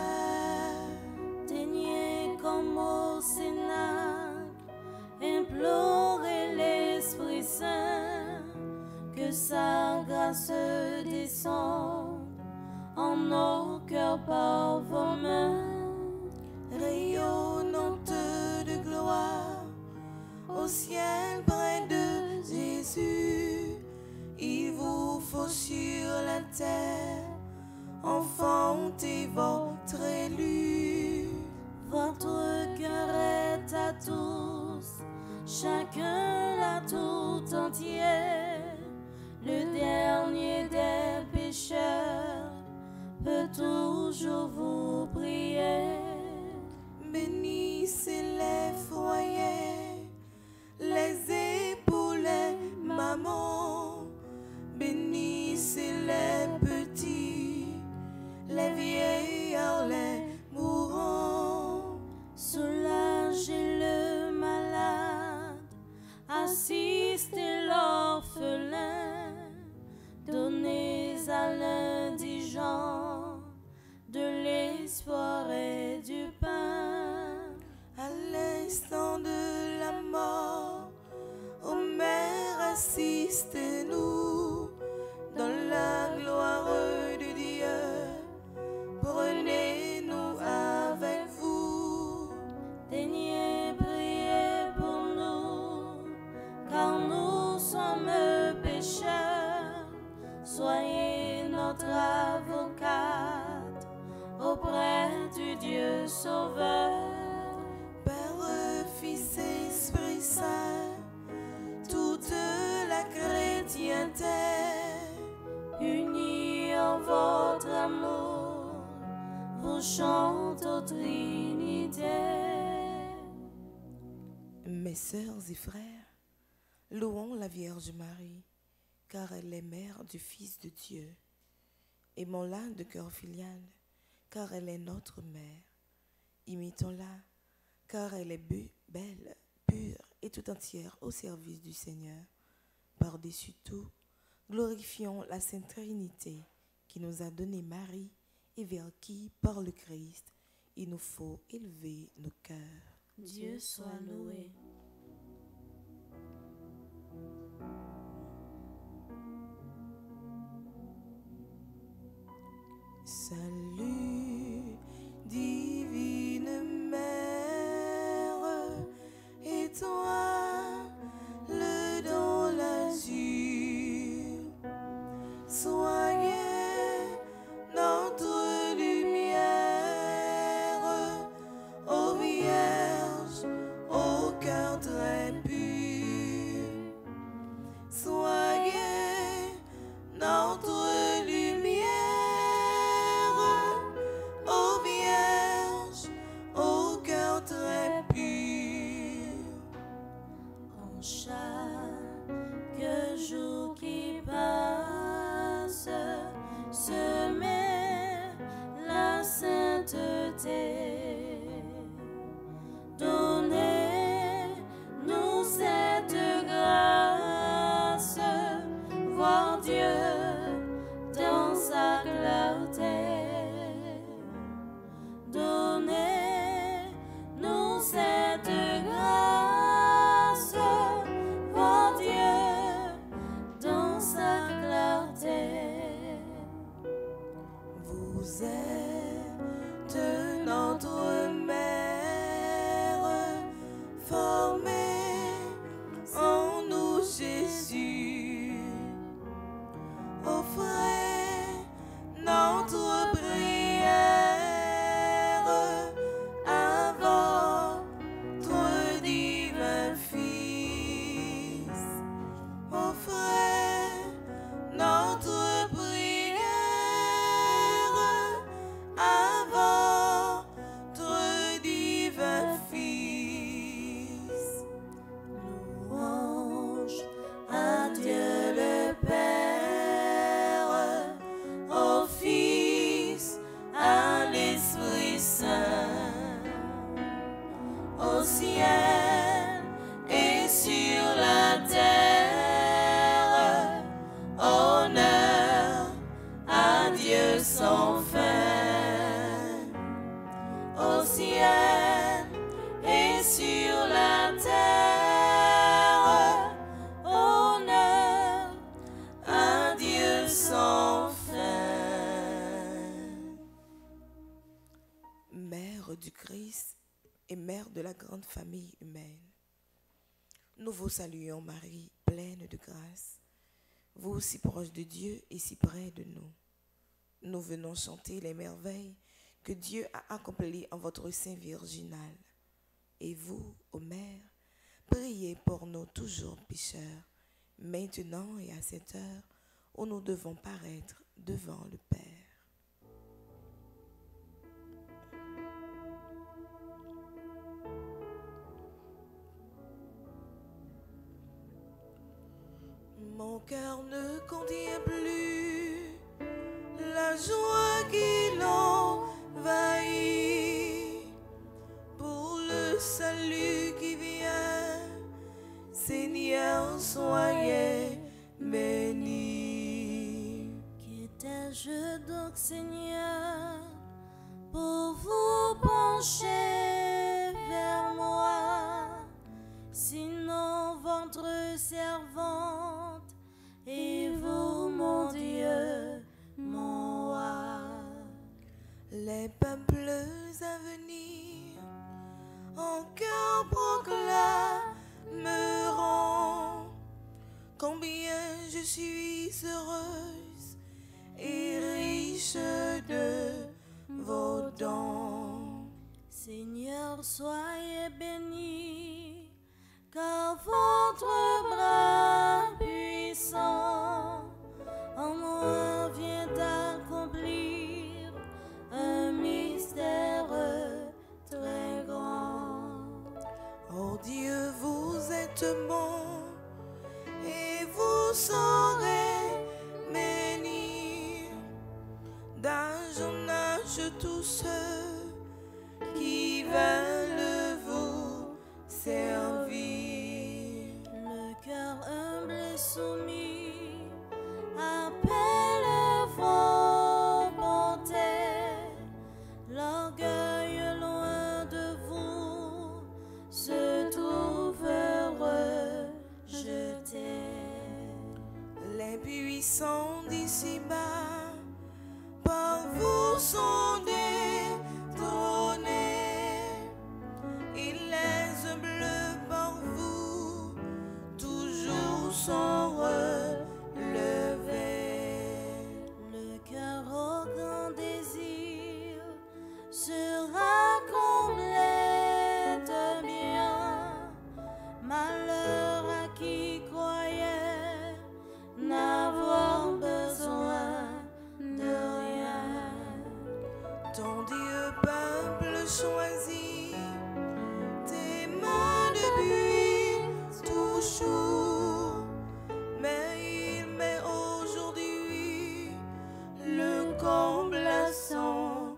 Daignez comme au Cénacle implorer l'Esprit Saint, que sa grâce descende en nos cœurs par vos mains. Rayonnante de gloire au ciel près de Jésus, il vous faut sur la terre enfanter votre élu. Votre cœur est à tous, chacun l'a tout entière. Le dernier des pécheurs peut toujours vous prier. Bénissez les foyers, les épouses, les mamans. Bénissez les petits, les vieillards, les mourants. Soulagez le malade, assistez l'orphelin, donnez à l'indigent de l'espoir et du pain. À l'instant de la mort, ô Mère, assistez-nous dans la gloire de Dieu. Prenez-nous avec vous. Daignez prier pour nous, car nous sommes pécheurs. Soyez notre avocate auprès du Dieu Sauveur. Père, Fils et Esprit Saint, toute la chrétienté, unis en votre amour, vous chante aux Trinité. Mes sœurs et frères, louons la Vierge Marie, car elle est mère du Fils de Dieu. Aimons-la de cœur filial, car elle est notre mère. Imitons-la, car elle est bu- belle, pure et tout entière au service du Seigneur. Par-dessus tout, glorifions la Sainte Trinité qui nous a donné Marie et vers qui, par le Christ, il nous faut élever nos cœurs. Dieu soit loué. Salut, divine mère, et toi, le don, l'azur, soyez notre lumière, ô Vierge, au cœur très pur, soyez notre lumière. Ô Vierge, au cœur très pur. En chaque jour qui passe, semez la sainteté. Donnez-nous cette grâce, voir Dieu dans sa clarté. Donnez-nous cette grâce, voir Dieu dans sa clarté. Vous êtes notre mère, formée en nous Jésus. Offrez notre Dieu sans fin, au ciel et sur la terre, honneur à Dieu sans fin. Mère du Christ et mère de la grande famille humaine, nous vous saluons Marie, pleine de grâce, vous si proche de Dieu et si près de nous. Nous venons chanter les merveilles que Dieu a accomplies en votre sein virginal. Et vous, ô Mère, priez pour nous toujours pécheurs, maintenant et à cette heure où nous devons paraître devant le Père. Mon cœur ne contient plus la joie qui l'envahit pour le salut qui vient. Seigneur, soyez béni. Qu'étais-je donc, Seigneur, pour vous pencher vers moi, sinon votre servante et vous, mon Dieu, mon roi. Les peuples à venir en cœur proclameront combien je suis heureuse et riche de vos dons. Seigneur, soyez béni, car votre bras puissant en moi vient d'accomplir un mystère très grand. Oh Dieu, vous êtes bon et vous saurez bénir d'âge en âge tous ceux qui veulent vous servir. Le cœur humble et soumis appelle vos bontés, l'orgueil loin de vous se trouve rejeté. Les puissants d'ici-bas par vous sont détrônés, et les humbles par vous toujours sont relevés. Le cœur au grand désir sera comblé de bien, malheur à qui croyait n'avoir besoin de rien. Ton Dieu, peuple choisi, t'aima depuis toujours, mais il met aujourd'hui le comble à son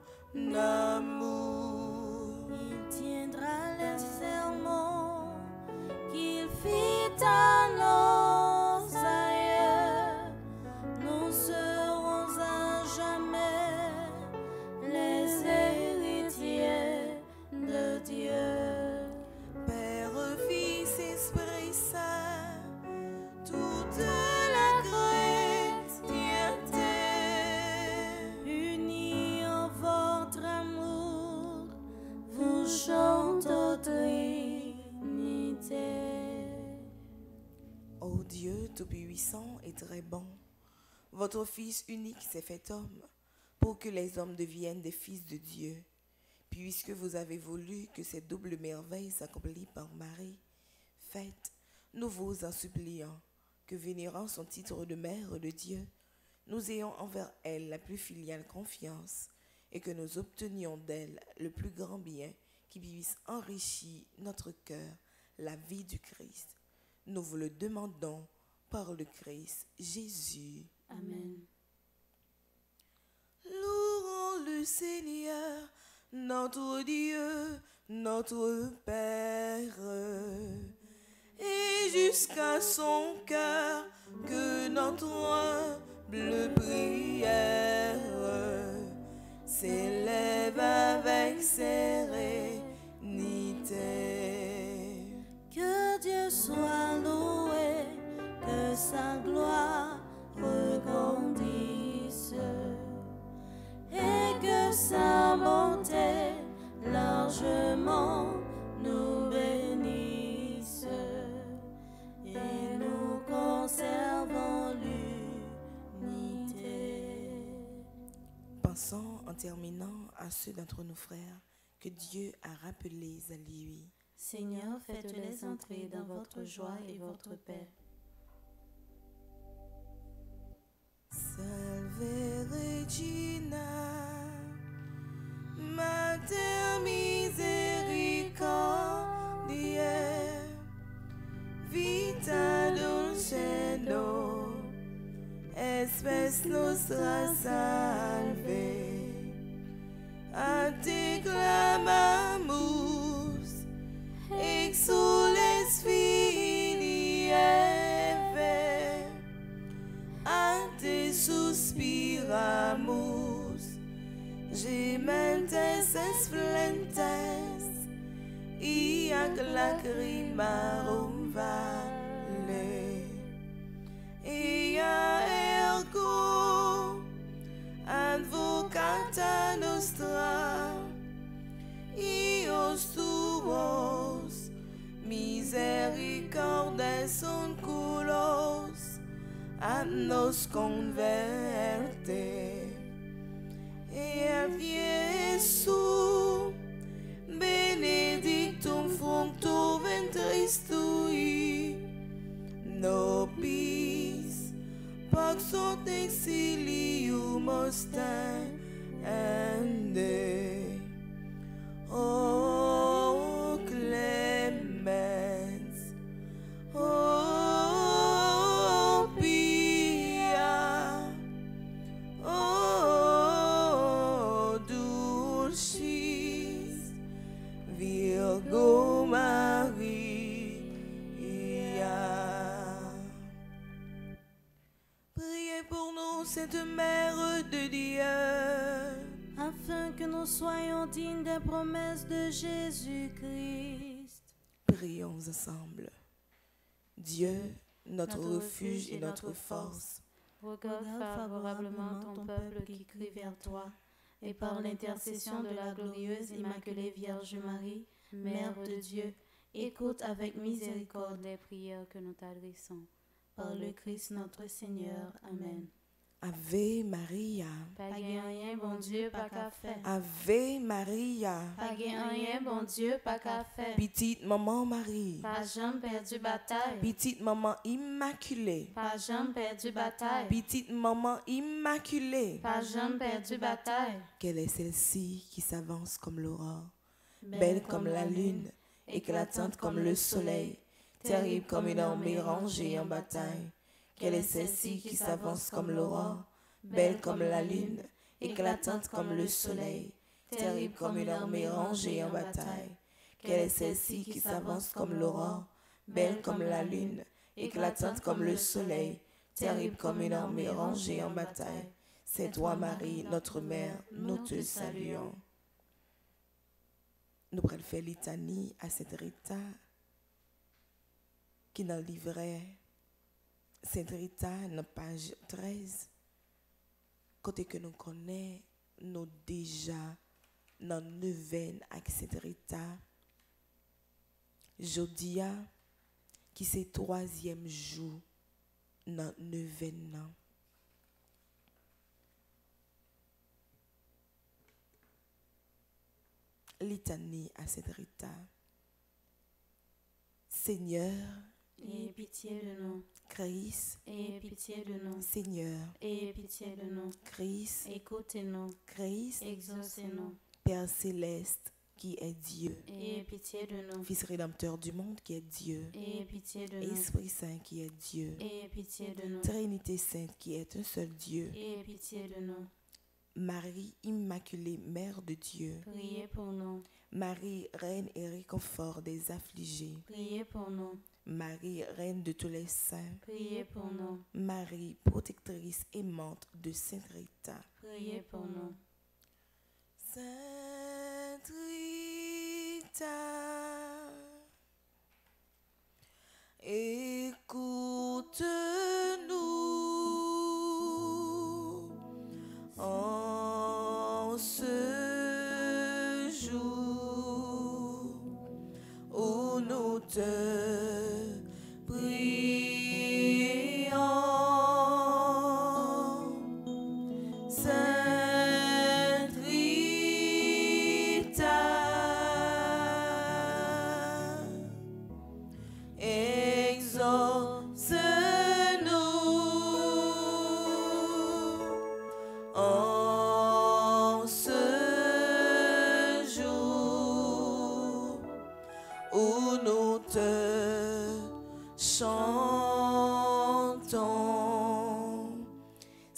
amour. Il tiendra les serments qu'il fit à nos aïeux. Nous serons à jamais les héritiers de Dieu. Père, Fils, Esprit Saint, toute la chrétienté, Unis en votre amour, vous chantez aux Trinité. ô Dieu tout-puissant et très bon, votre Fils unique s'est fait homme pour que les hommes deviennent des fils de Dieu. Puisque vous avez voulu que cette double merveille s'accomplisse par Marie, faites, nous vous en supplions, que vénérant son titre de mère de Dieu, nous ayons envers elle la plus filiale confiance et que nous obtenions d'elle le plus grand bien qui puisse enrichir notre cœur, la vie du Christ. Nous vous le demandons par le Christ Jésus. Amen. Louons le Seigneur, notre Dieu, notre Père, et jusqu'à son cœur que notre humble prière chanson en terminant à ceux d'entre nos frères que Dieu a rappelés à lui. Seigneur, faites-les entrer dans votre joie et votre paix. Salve Regina, Mater misericordiae, vita dulcendo, espes nostra salve. A te clamamus, exules Filii Eve, a te suspiramus, gementes esplentes, iac lacrimarum vale. Ea ergo advocata nostra, ios tuos misericordes onculos ad nos converte. Ea Iesu benedictum fructo ventris tui, nobis pax ut exilium ostende. O clemens, o pia, o dulcis Virgo Maria. Priez pour nous, Sainte Mère de Dieu, Afin que nous soyons dignes des promesses de Jésus-Christ. prions ensemble. Dieu, notre, notre refuge et notre force, regarde favorablement ton peuple qui crie vers toi, et par l'intercession de la glorieuse Immaculée Vierge Marie, Mère de Dieu, écoute avec miséricorde les prières que nous t'adressons. Par le Christ notre Seigneur. Amen. Ave Maria. Pas gen rien, bon Dieu, pas qu'à faire. Ave Maria. Pas gen rien, bon Dieu, pas qu'à faire. Petite maman Marie. Pas jamais perdu bataille. Petite maman immaculée. Pas jamais perdu bataille. Petite maman immaculée. Pas jamais perdu bataille. Quelle est celle-ci qui s'avance comme l'aurore, belle comme la lune, éclatante comme le soleil, terrible comme une armée rangée en bataille? Quelle est celle-ci qui s'avance comme l'aurore, belle comme la lune, éclatante comme le soleil, terrible comme une armée rangée en bataille? Quelle est celle-ci qui s'avance comme l'aurore, belle comme la lune, éclatante comme le soleil, terrible comme une armée rangée en bataille? C'est toi, Marie, notre mère, nous te saluons. Nous prenons faire litanie à cette Rita qui dans le livret Sainte Rita, dans page treize, côté que nous connaissons, nous déjà dans neuvaine avec Sainte Rita, Jodia, qui c'est troisième jour dans neuvaine. Litanie à Sainte Rita. Seigneur, aie pitié de nous. Christ, aie pitié de nous. Seigneur, aie pitié de nous. Christ, écoutez-nous. Christ, exaucez-nous. Père céleste qui est Dieu, aie pitié de nous. Fils rédempteur du monde qui est Dieu, aie pitié de nous. Esprit Saint qui est Dieu, aie pitié de nous. Trinité Sainte qui est un seul Dieu, aie pitié de nous. Marie Immaculée, Mère de Dieu, priez pour nous. Marie, Reine et réconfort des affligés, priez pour nous. Marie, Reine de tous les saints, priez pour nous. Marie, protectrice aimante de Sainte Rita, priez pour nous. Sainte Rita, écoute-nous en ce jour où nous te prions. Sainte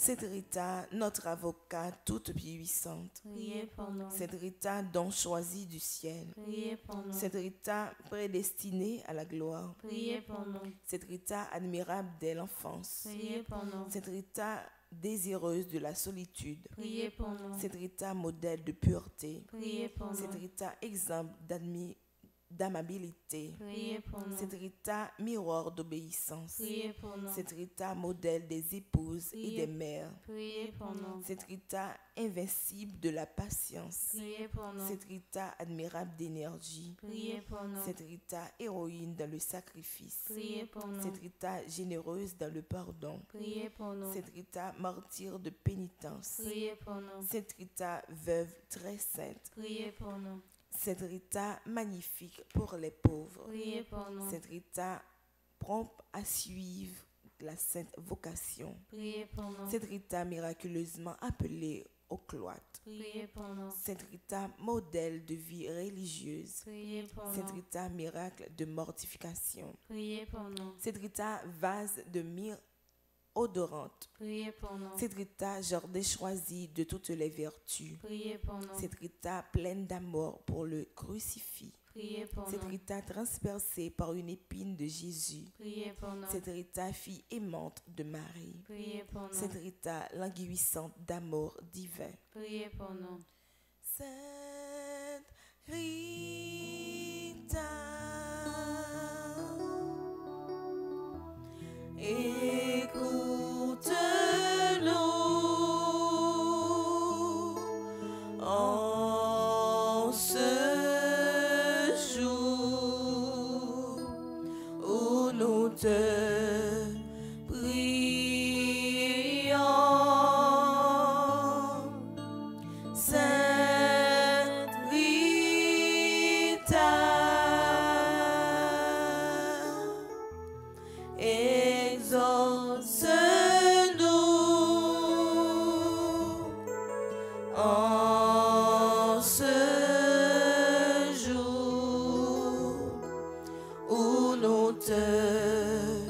Sainte Rita, notre avocate toute puissante. Priez pour nous. Sainte Rita, don choisi du ciel. Priez pour nous. Sainte Rita, prédestinée à la gloire. Priez pour nous. Sainte Rita, admirable dès l'enfance. Priez pour nous. Sainte Rita, désireuse de la solitude. Priez pour nous. Sainte Rita, modèle de pureté. Priez pour Sainte nous. Rita, exemple d'admi- d'amabilité. Priez pour nous. Sainte Rita, miroir d'obéissance. Priez pour nous. Sainte Rita, modèle des épouses et Priez. des mères. Priez pour nous. Sainte Rita, invincible de la patience. Priez pour nous. Sainte Rita, admirable d'énergie. Priez pour nous. Sainte Rita, héroïne dans le sacrifice. Priez pour nous. Sainte Rita, généreuse dans le pardon. Priez pour nous. Sainte Rita, martyre de pénitence. Priez pour nous. Sainte Rita, veuve très sainte. Priez pour nous. Sainte Rita, magnifique pour les pauvres. Priez pour nous. Sainte Rita, prompte à suivre la sainte vocation. Priez pour nous. Sainte Rita, miraculeusement appelée au cloître. Priez pour nous. Sainte Rita, modèle de vie religieuse. Priez pour Sainte nous. Rita, miracle de mortification. Priez pour nous. Sainte Rita, vase de myrrhe odorante. Priez pour nous. Sainte Rita, jardin choisi de toutes les vertus. Priez pour nous. Sainte Rita, pleine d'amour pour le crucifix. Priez pour Sainte nous. Rita, transpercée par une épine de Jésus. Priez pour nous. Sainte Rita, fille aimante de Marie. Priez pour nous. Sainte Rita, languissante d'amour divin. Priez pour nous. Sainte Rita, écoute-nous en ce jour où nous te prions. Sainte Rita, exauce-nous en ce jour où nous te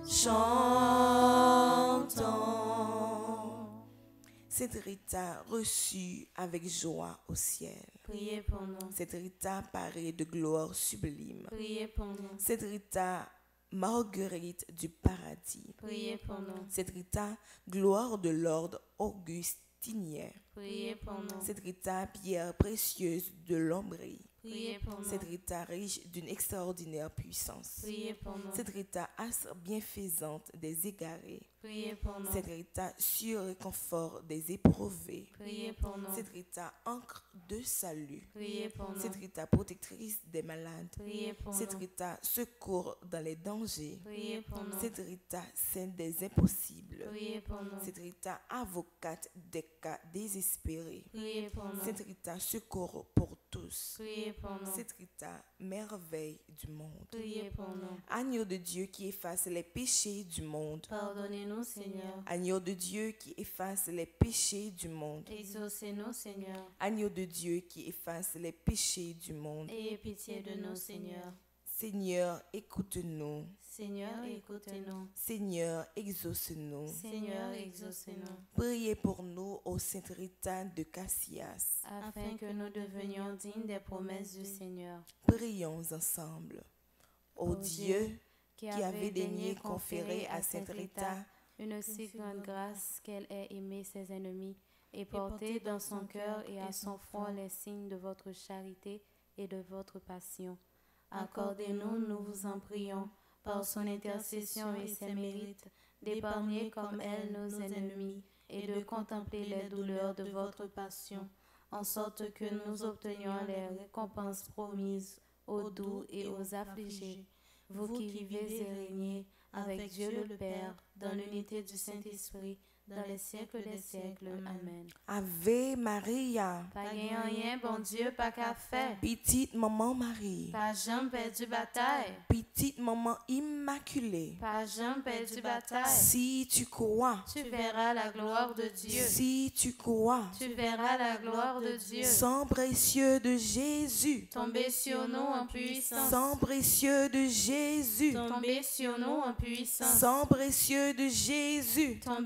chantons. Sainte Rita, reçue avec joie au ciel. Priez pour nous. Sainte Rita, parée de gloire sublime. Priez pour nous. Sainte Rita, Marguerite du paradis. Priez pour nous. Sainte Rita, gloire de l'ordre augustinien. Priez pour nous. Sainte Rita, pierre précieuse de l'Ombrie. Priez pour nous. Sainte Rita, riche d'une extraordinaire puissance. Priez pour nous. Sainte Rita, astre bienfaisante des égarés. Priez pour nous. Sainte Rita, sûr et confort des éprouvés. Priez pour nous. Sainte Rita, encre de salut. Priez pour nous. Sainte Rita, protectrice des malades. Priez pour Sainte nous. Rita, secours dans les dangers. Priez pour nous. Sainte Rita, sainte des impossibles. Priez pour nous. Sainte Rita, avocate des cas désespérés. Priez pour nous. Sainte Rita, secours pour tous. Priez pour nous. Sainte Rita, merveille du monde. Priez pour nous. Agneau de Dieu qui efface les péchés du monde. Pardonnez-nous, Seigneur. Agneau de Dieu qui efface les péchés du monde. Exaucez-nous, Seigneur. Agneau de Dieu qui efface les péchés du monde. Ayez pitié de nous, Seigneur. Seigneur, écoute-nous. Seigneur, écoutez-nous. Seigneur, exauce-nous. Seigneur, exaucez-nous. Priez pour nous, ô Sainte Rita de Cassias. Afin que nous devenions dignes des promesses du Seigneur. Prions ensemble. Ô Ô Dieu, qui qui avait daigné conférer à Sainte Rita une si grande grâce qu'elle ait aimé ses ennemis et porté dans son cœur et à son front les signes de votre charité et de votre passion. Accordez-nous, nous vous en prions, par son intercession et ses mérites, d'épargner comme elle nos ennemis et de contempler les douleurs de votre passion, en sorte que nous obtenions les récompenses promises aux doux et aux affligés. Vous qui vivez et régnez avec Dieu le Père, dans l'unité du Saint-Esprit, dans les siècles des siècles. Amen. Ave Maria, Pas gain rien, bon Dieu, pas qu'à faire. petite maman Marie, Pas jamais perdu bataille. petite maman immaculée, Pas jamais perdu bataille. si tu crois, Tu verras la gloire de Dieu. si tu crois, Tu verras la gloire de Dieu. sang précieux de Jésus, Tomber sur nous en puissance. sang précieux de Jésus, Tomber sur nous en puissance. sang précieux de Jésus, Tomber sur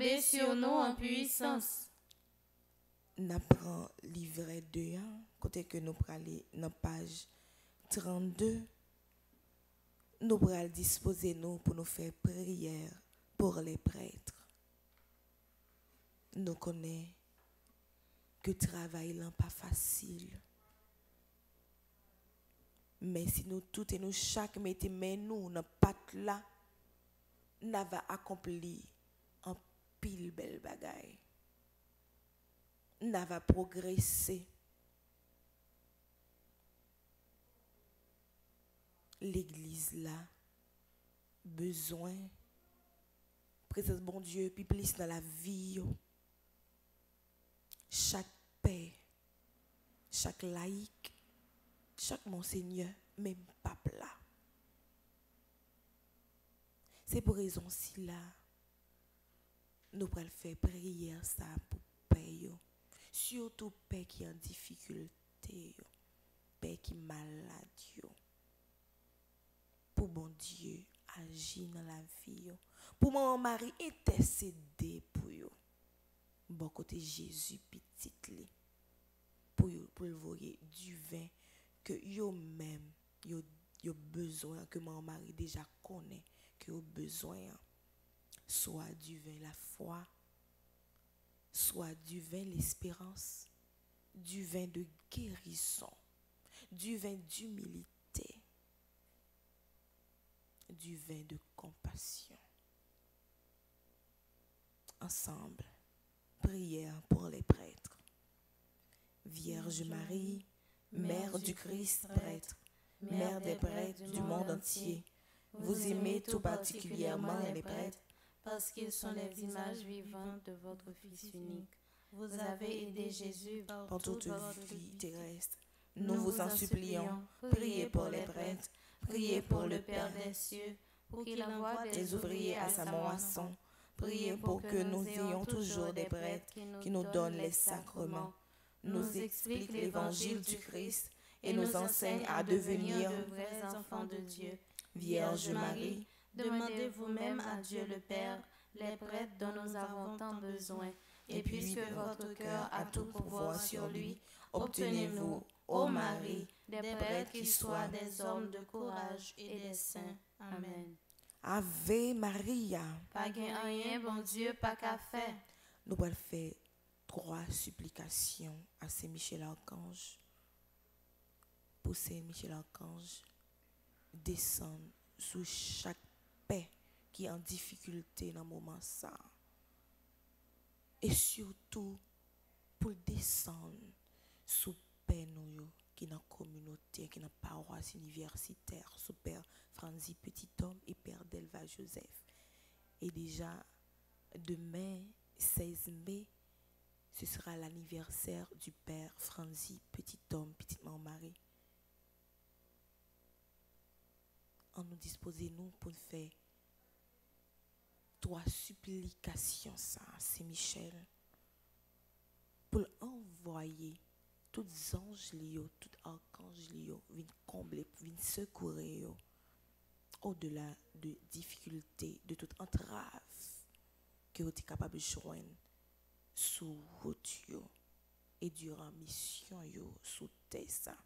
sur nous en puissance. N'a prend livret deux, côté que nous prenons dans page trente-deux. Nous pourrons disposer nous pour nous faire prière pour les prêtres. Nous connaissons que le travail n'est pas facile. Mais si nous tous et nous chaque mettons nous dans patte là, nous va accomplir un pile belle bagaille. Nous va progresser. L'église là besoin présence bon Dieu puis plus dans la vie. Chaque père, chaque laïc, chaque monseigneur, même pape là. C'est pour raison si là, nous pourrons faire prière ça pour père, surtout père qui est en difficulté, père qui est malade, pour bon Dieu agir dans la vie, pour mon mari intercéder pour eux. Bon côté Jésus petit li pour pour le voyer du vin que yo même yo yo besoin que mon mari déjà connaît que yo besoin soit du vin la foi, soit du vin l'espérance, du vin de guérison, du vin d'humilité, du vin de compassion. Ensemble, prière pour les prêtres. Vierge Marie, Mère du Christ prêtre, Mère des prêtres du monde entier, vous aimez tout particulièrement les prêtres parce qu'ils sont les images vivantes de votre Fils unique. Vous avez aidé Jésus par toute votre vie terrestre. Nous vous en supplions, priez pour les prêtres, priez pour le Père des cieux, pour qu'il envoie des ouvriers à sa moisson. Priez pour que nous ayons toujours des prêtres qui nous donnent les sacrements, nous expliquent l'évangile du Christ et nous enseignent à devenir de vrais enfants de Dieu. Vierge Marie, demandez vous-même à Dieu le Père les prêtres dont nous avons tant besoin. Et puisque votre cœur a tout pouvoir sur lui, obtenez-vous, ô Marie, des prêtres qui soient des hommes de courage et des saints. Amen. Ave Maria. Pas gain rien, bon Dieu, pas qu'à faire. Nous allons faire trois supplications à Saint Michel Archange. Pour Saint Michel Archange, descendre sous chaque paix qui est en difficulté dans le moment ça. Et surtout, pour descendre sous paix nous qui est dans la communauté, qui est dans la paroisse universitaire, sous Père Franzi Petit-Homme et Père Delva Joseph. Et déjà, demain, seize mai, ce sera l'anniversaire du Père Franzi Petit-Homme, Petite-Maman Marie. On nous disposez nous pour faire trois supplications ça, Saint-Michel, pour envoyer tous les anges liés, tous les archanges liés, viennent combler, viennent secourir au-delà de difficultés, de toute entrave que vous êtes capable de joindre sous route et durant mission sous terre.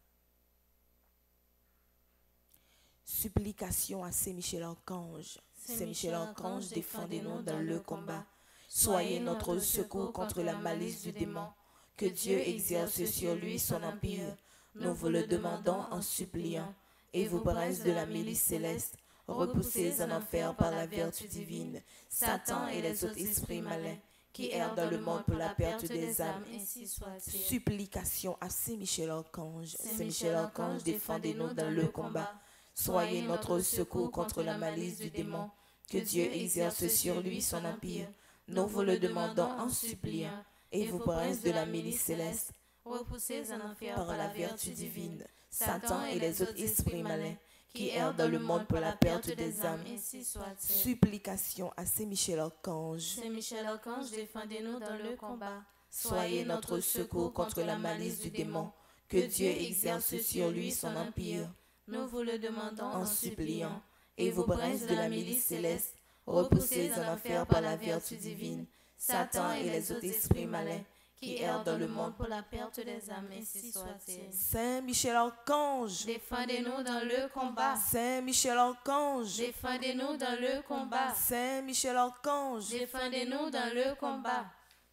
Supplication à Saint-Michel Archange. Saint-Michel Archange, défendez-nous dans le combat. Soyez notre secours contre la malice du démon. Que Dieu exerce sur lui son empire. Nous vous le demandons en suppliant. Et vous, princes de la milice céleste, repoussez en enfer par la vertu divine Satan et les autres esprits malins qui errent dans le monde pour la perte des âmes. Supplication à Saint-Michel Archange. Saint-Michel Archange, défendez-nous dans le combat. Soyez notre secours contre la malice du démon. Que Dieu exerce sur lui son empire. Nous vous le demandons en suppliant. Et vous, princes de la milice céleste, repoussez en enfer par la vertu divine Satan et les autres esprits malins qui errent dans le monde pour la perte des âmes. Supplication à Saint-Michel Archange. Saint-Michel Archange, défendez-nous dans le combat. Soyez notre secours contre la malice du démon. Que Dieu exerce sur lui son empire. Nous vous le demandons en suppliant. Et vous, princes de la milice céleste, repoussez en enfer par la vertu divine Satan et les autres esprits malins qui errent dans le monde pour la perte des âmes, ainsi soit-il. Saint Michel Archange, Défendez-nous dans le combat. Saint Michel Archange, Défendez-nous dans le combat. Saint Michel Archange, Défendez-nous dans le combat.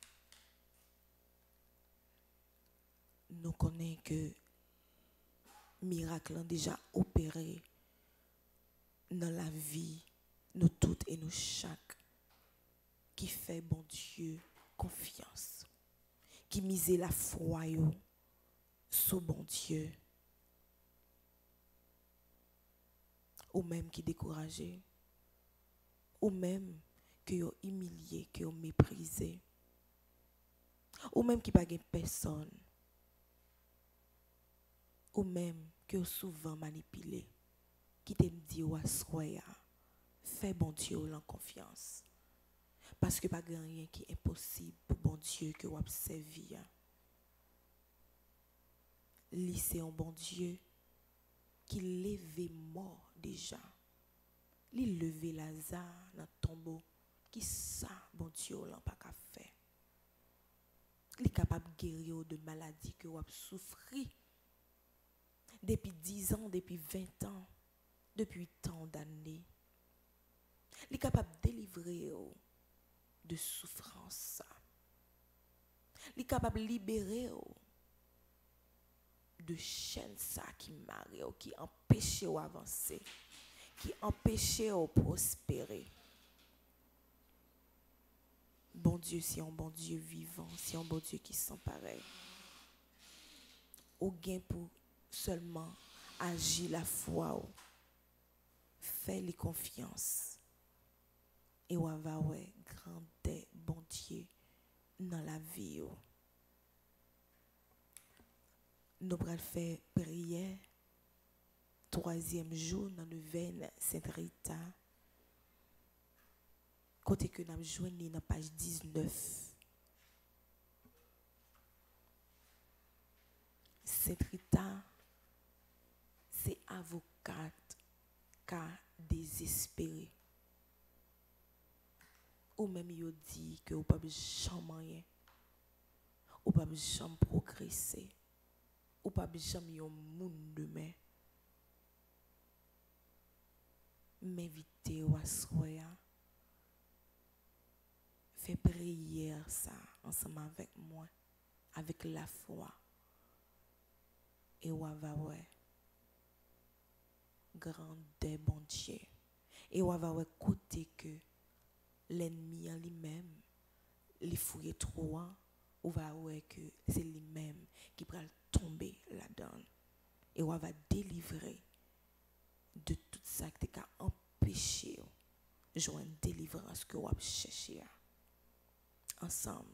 Nous connaissons que miracle a déjà opéré dans la vie, nous toutes et nous chaque, qui fait bon Dieu confiance, qui mise la foi yo sur bon Dieu, ou même qui découragé, ou même qui ont humilié, qui ont méprisé, ou même qui n'a pas personne, ou même qui ont souvent manipulé, qui t'aime dit ou assoya, fais bon Dieu en confiance. Parce que pas rien qui est impossible pour bon Dieu que vous observez. Lui c'est un bon Dieu qui lève mort déjà. Lui lever Lazare dans le tombeau. Qui ça bon Dieu l'a pas qu'à faire. Il est capable de guérir de maladies que vous avez souffert depuis dix ans, depuis vingt ans, depuis tant d'années. Il est capable de délivrer de souffrance. Il est capable de libérer de chaînes ça qui marient, qui empêchent d'avancer, qui empêchent de prospérer. Bon Dieu, c'est un bon Dieu vivant, c'est un bon Dieu qui sent pareil. Au gain pour seulement agir la foi, faire les confiances. Et on va ouais grand bon Dieu dans la vie. Nous allons faire prière troisième jour dans le veine Sainte Rita. Côté que nous avons joint dans page dix-neuf. Sainte Rita, c'est avocate cas désespéré. Ou même yo dit que ou pas jamais rien. Ou pas jamais progresser. Ou pas jamais yon moun demain. M'invite ou assoya. Fais prière ça ensemble avec moi, avec la foi. Et ou va ouais grandeur bon Dieu. Et ou va ouais côté que l'ennemi en lui-même, les fouiller trop, ou va ouais que c'est lui-même qui va tomber là-dedans. Et on va délivrer de tout ça qui t'a empêché de joindre délivrance que on chercher ensemble.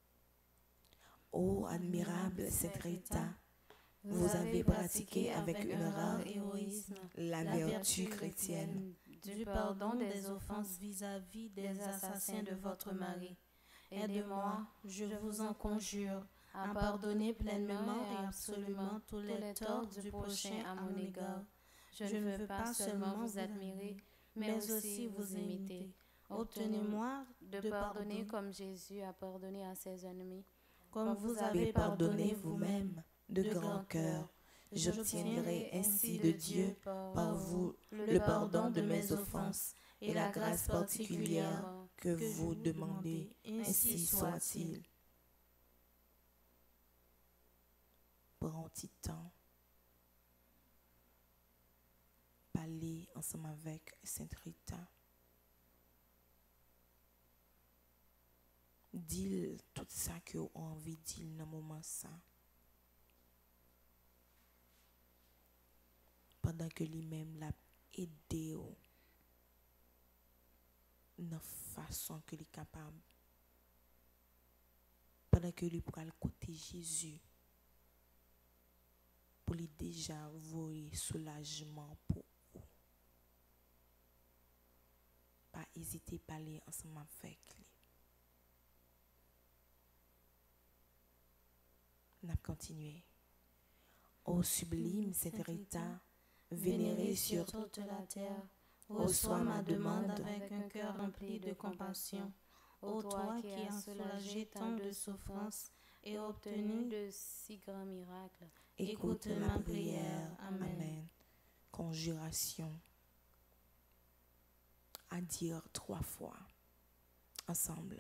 Ô admirable Sainte Rita, vous avez pratiqué avec un rare héroïsme la vertu chrétienne du pardon des offenses vis-à-vis des assassins de votre mari. Aidez-moi, je vous en conjure, à pardonner pleinement et absolument tous les torts du prochain à mon égard. Je ne veux pas seulement vous admirer, mais aussi vous imiter. Obtenez-moi de pardonner comme Jésus a pardonné à ses ennemis, comme vous avez pardonné vous-même de grand cœur. J'obtiendrai ainsi de Dieu par vous le pardon de mes offenses et la grâce particulière que vous demandez. Ainsi soit-il. Prends un petit temps. Parlez ensemble avec Sainte Rita. Dis tout ça que vous avez envie de dire dans le moment ça. Pendant que lui-même l'a aidé dans la façon que il est capable. Pendant que lui pourra le côté Jésus. Pour lui déjà voir soulagement pour vous. Pas hésiter à parler ensemble avec lui. On a continué. Ô sublime Sainte Rita, vénérée sur toute la terre, reçois ma demande avec un cœur rempli de compassion. ô toi qui as soulagé tant de souffrances et obtenu de si grands miracles, écoute ma prière. Amen. Amen. Conjuration. À dire trois fois. Ensemble.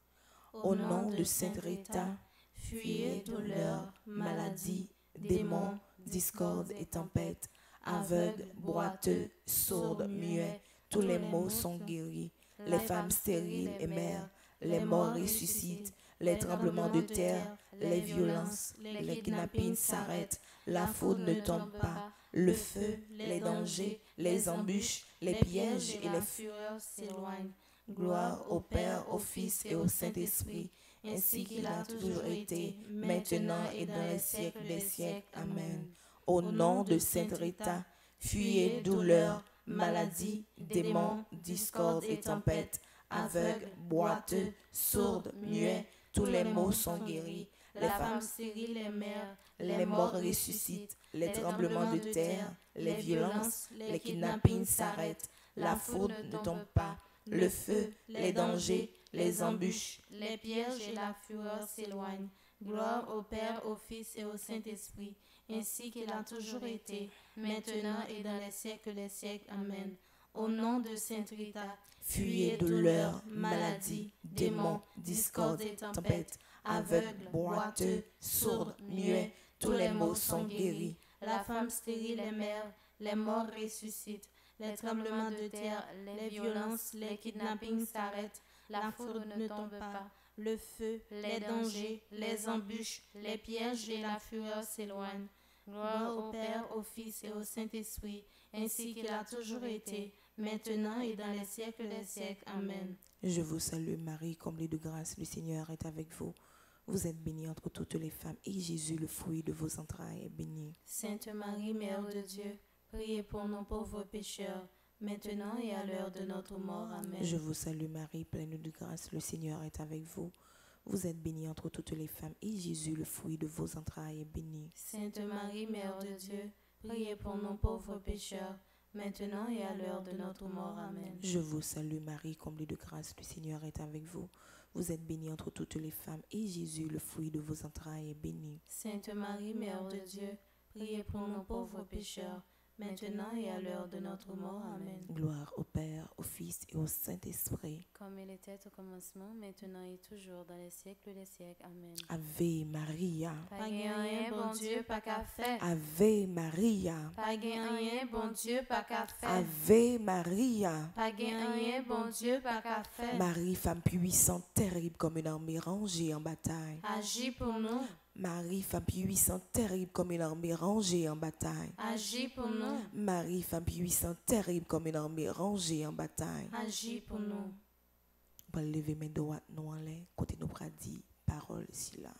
Au nom de Sainte Rita, fuyez douleur, maladie, démons, discorde et tempête, aveugles, boiteux, sourds, muets, tous les maux sont guéris. Les femmes stériles et mères, les morts ressuscitent, les tremblements de terre, les violences, les kidnappings s'arrêtent, la foudre ne tombe pas, le feu, les dangers, les embûches, les pièges et les fureurs s'éloignent. Gloire au Père, au Fils et au Saint-Esprit, ainsi qu'il a toujours été, maintenant et dans les siècles des siècles. Amen. Au nom de Sainte Rita, fuyez douleur, maladie, démons, discorde et tempête, aveugles, boiteux, sourds, muets, tous les maux sont guéris. Les femmes stériles, les mères, les morts ressuscitent, les tremblements de terre, les violences, les kidnappings s'arrêtent, la foudre ne tombe pas, le feu, les dangers, les embûches, les pièges et la fureur s'éloignent. Gloire au Père, au Fils et au Saint-Esprit, ainsi qu'il a toujours été, maintenant et dans les siècles des siècles. Amen. Au nom de Sainte Rita, fuyez douleur, maladie, démons, discorde et tempête, aveugles, boiteux, sourds, muets, tous les maux sont guéris. La femme stérile est mère, les morts ressuscitent, les tremblements de terre, les violences, les kidnappings s'arrêtent, la foudre ne tombe pas, le feu, les dangers, les embûches, les pièges et la fureur s'éloignent. Gloire au Père, au Fils et au Saint-Esprit, ainsi qu'il a toujours été, maintenant et dans les siècles des siècles. Amen. Je vous salue Marie, comblée de grâce, le Seigneur est avec vous. Vous êtes bénie entre toutes les femmes, et Jésus, le fruit de vos entrailles, est béni. Sainte Marie, Mère de Dieu, priez pour nos pauvres pécheurs, maintenant et à l'heure de notre mort. Amen. Je vous salue Marie, pleine de grâce, le Seigneur est avec vous. Vous êtes bénie entre toutes les femmes, et Jésus, le fruit de vos entrailles, est béni. Sainte Marie, Mère de Dieu, priez pour nos pauvres pécheurs, maintenant et à l'heure de notre mort. Amen. Je vous salue Marie, comblée de grâce, le Seigneur est avec vous. Vous êtes bénie entre toutes les femmes, et Jésus, le fruit de vos entrailles, est béni. Sainte Marie, Mère de Dieu, priez pour nos pauvres pécheurs, maintenant et à l'heure de notre mort. Amen. Gloire au Père, au Fils et au Saint-Esprit. Comme il était au commencement, maintenant et toujours, dans les siècles des siècles. Amen. Ave Maria. Pas gain rien, bon Dieu, pas qu'à faire. Ave Maria. Pas gain rien, bon Dieu, pas qu'à faire. Ave Maria. Pas gain rien, bon Dieu, pas qu'à faire. Marie, femme puissante, terrible comme une armée rangée en bataille. Agis pour nous. Marie, femme puissante, terrible comme une armée rangée en bataille. Agis pour nous. Marie, femme puissante, terrible comme une armée rangée en bataille. Agis pour nous. On va lever mes doigts nous en l'air, côté nous bras dit parole si là.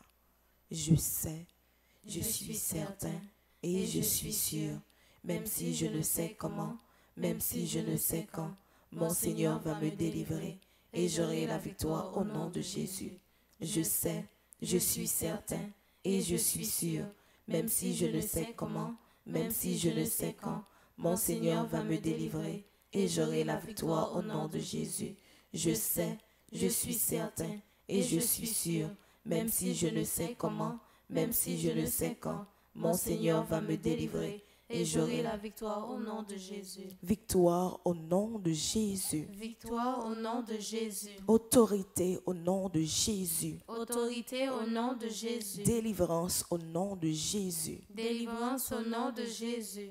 Je sais, je, je suis certain et, et je suis sûr, même si je ne sais comment, même si je ne sais quand, mon Seigneur va me délivrer et j'aurai la victoire au nom de Jésus. Je sais, je suis certain et je suis sûr, même si je ne sais comment, même si je ne sais quand, mon Seigneur va me délivrer et j'aurai la victoire au nom de Jésus. Je sais, je suis certain et je suis sûr, même si je ne sais comment, même si je ne sais quand, mon Seigneur va me délivrer et j'aurai la victoire au nom de Jésus. Victoire au nom de Jésus. Victoire au nom de Jésus. Autorité au nom de Jésus. Autorité au nom de Jésus. Délivrance au nom de Jésus. Délivrance au nom de Jésus.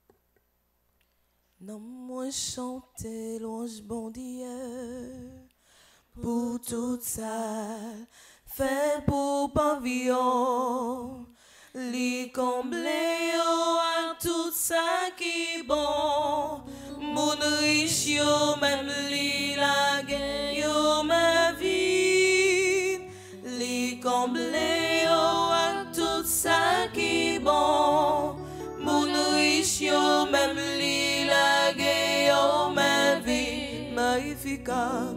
Non, moi chanter louange bon Dieu pour tout ça, fait pour pavillon. Li comble yo à tout ça qui bon, moun riche yo même li la gen yo ma vie. Li comble yo à tout ça qui bon, moun riche yo même li la gen yo ma vie. Magnificat,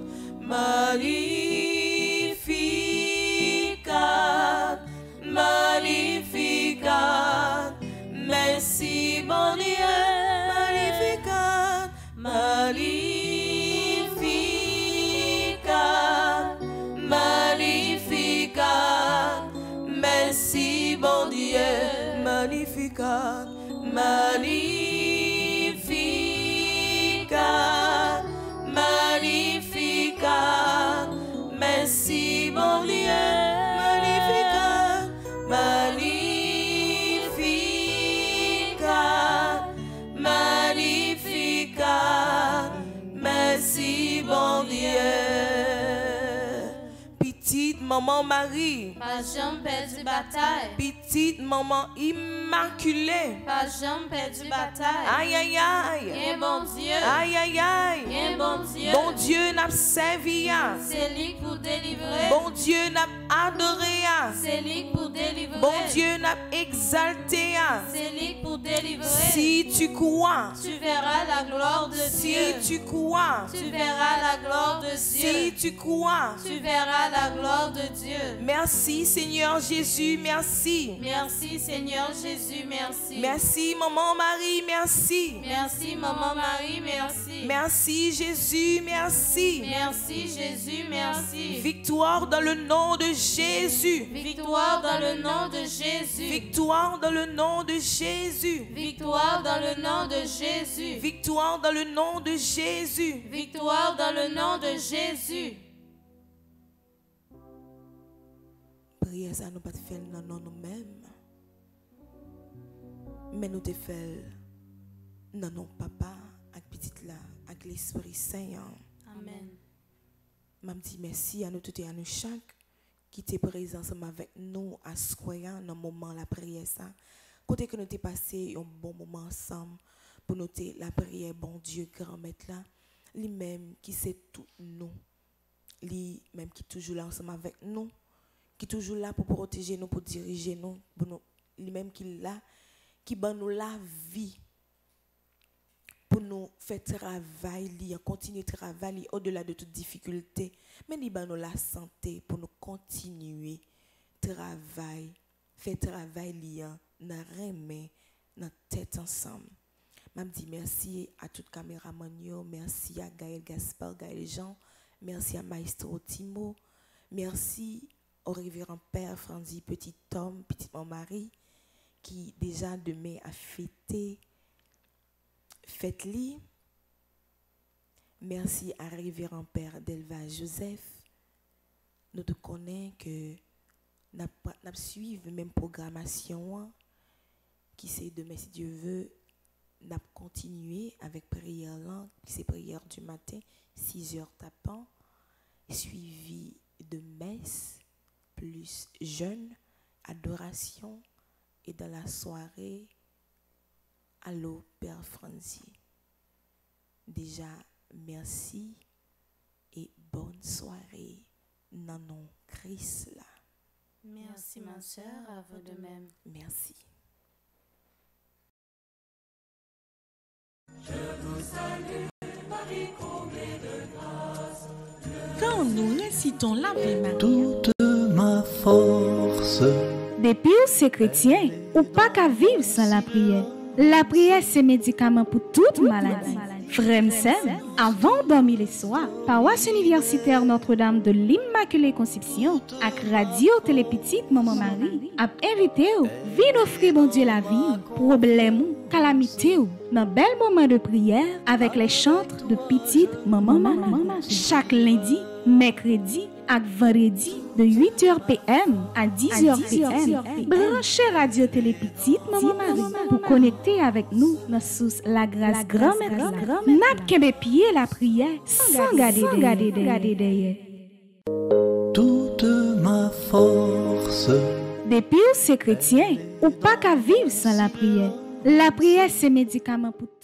magnificat, magnificat, merci bon Dieu, magnificat, magnificat, Magnificat, Magnificat, Magnificat. Merci mon Dieu. Magnificat, Magnificat, Magnificat. Merci bon Dieu. Petite maman Marie, pas jamais perdu bataille. Petite maman immaculée, pas jamais perdu bataille. Aïe aïe aïe. Un bon Dieu. Aïe aïe aïe. Un bon Dieu. Bon Dieu n'a servi. C'est lui pour délivrer. Bon Dieu n'a adoré. C'est lui pour délivrer. Bon Dieu n'a exalté. C'est lui pour délivrer. Si tu crois, tu verras la gloire de si Dieu. tu crois, tu verras la gloire de Dieu. Si tu crois, tu verras la gloire de Dieu. Merci Seigneur Jésus, merci. Merci Seigneur Jésus, merci. Merci Maman Marie, merci. Merci Maman Marie, merci. Merci Jésus, merci. Merci Jésus, merci. Victoire dans le nom de Jésus. Victoire dans le nom de Jésus. Victoire dans le nom de Jésus. Victoire dans le nom de Jésus. Victoire dans le nom de Jésus. Victoire dans le nom de Jésus. Prière ça nous pas faire dans nous-mêmes, mais nous te fait dans nos papa avec petite là avec l'Esprit Saint. Amen. M'a dit merci à nous tout et à nous chaque qui était présent ensemble avec nous à soyant dans le moment la prière ça. Côté que nous t'ai passé un bon moment ensemble pour noter la prière bon Dieu grand maître là, lui-même qui sait tout nous, lui même qui toujours là ensemble avec nous, qui toujours là pour protéger nous, pour diriger nous, pour nous lui-même qui là qui ban nous la vie pour nous faire travail, continuer travail au-delà de toute difficulté, mais il ban nous la santé pour nous continuer travail, faire travail liant dans remet dans tête ensemble. M'a dit merci à toute caméraman yo, merci à Gaël Gaspard, Gaël Jean, merci à Maestro Timo, merci au révérend Père Franzi Petit Tom, Petite Maman Marie, qui déjà demain a fêté fête-li. Merci à révérend Père Delva Joseph. Nous te connaissons que nous suivons même programmation qui c'est demain si Dieu veut, nous continuer avec prière là, qui c'est prière du matin, six heures tapant, suivi de messe, plus jeûne, adoration, et dans la soirée, allô Père Franzi. Déjà, merci et bonne soirée. Nanon Christ là. Merci ma soeur, à vous de même. Merci. Je vous salue, Marie, comblée de grâce. Quand nous récitons l'Ave Marie, Toute ma force. Depuis où c'est chrétien, ou pas qu'à vivre sans la prière. La prière, c'est médicament pour toute maladie. Frères et sœurs, avant de dormir les soirs, paroisse universitaire Notre-Dame de l'Immaculée Conception, avec Radio Télé Petite Maman Marie, a invité ou, vin offrir bon Dieu la vie, problème ou, calamité ou, dans bel moment de prière avec les chantres de Petite Maman Marie. Chaque lundi, mercredi et vendredi de huit heures p m à dix heures p m. Branchez Radio Télé Petite Maman Marie pour connecter avec nous dans source la grâce grand-mère. N'a qu'à pied la prière sans garder derrière. Toute ma force. Depuis où c'est chrétien, ou pas qu'à vivre sans la prière. La prière, c'est médicament pour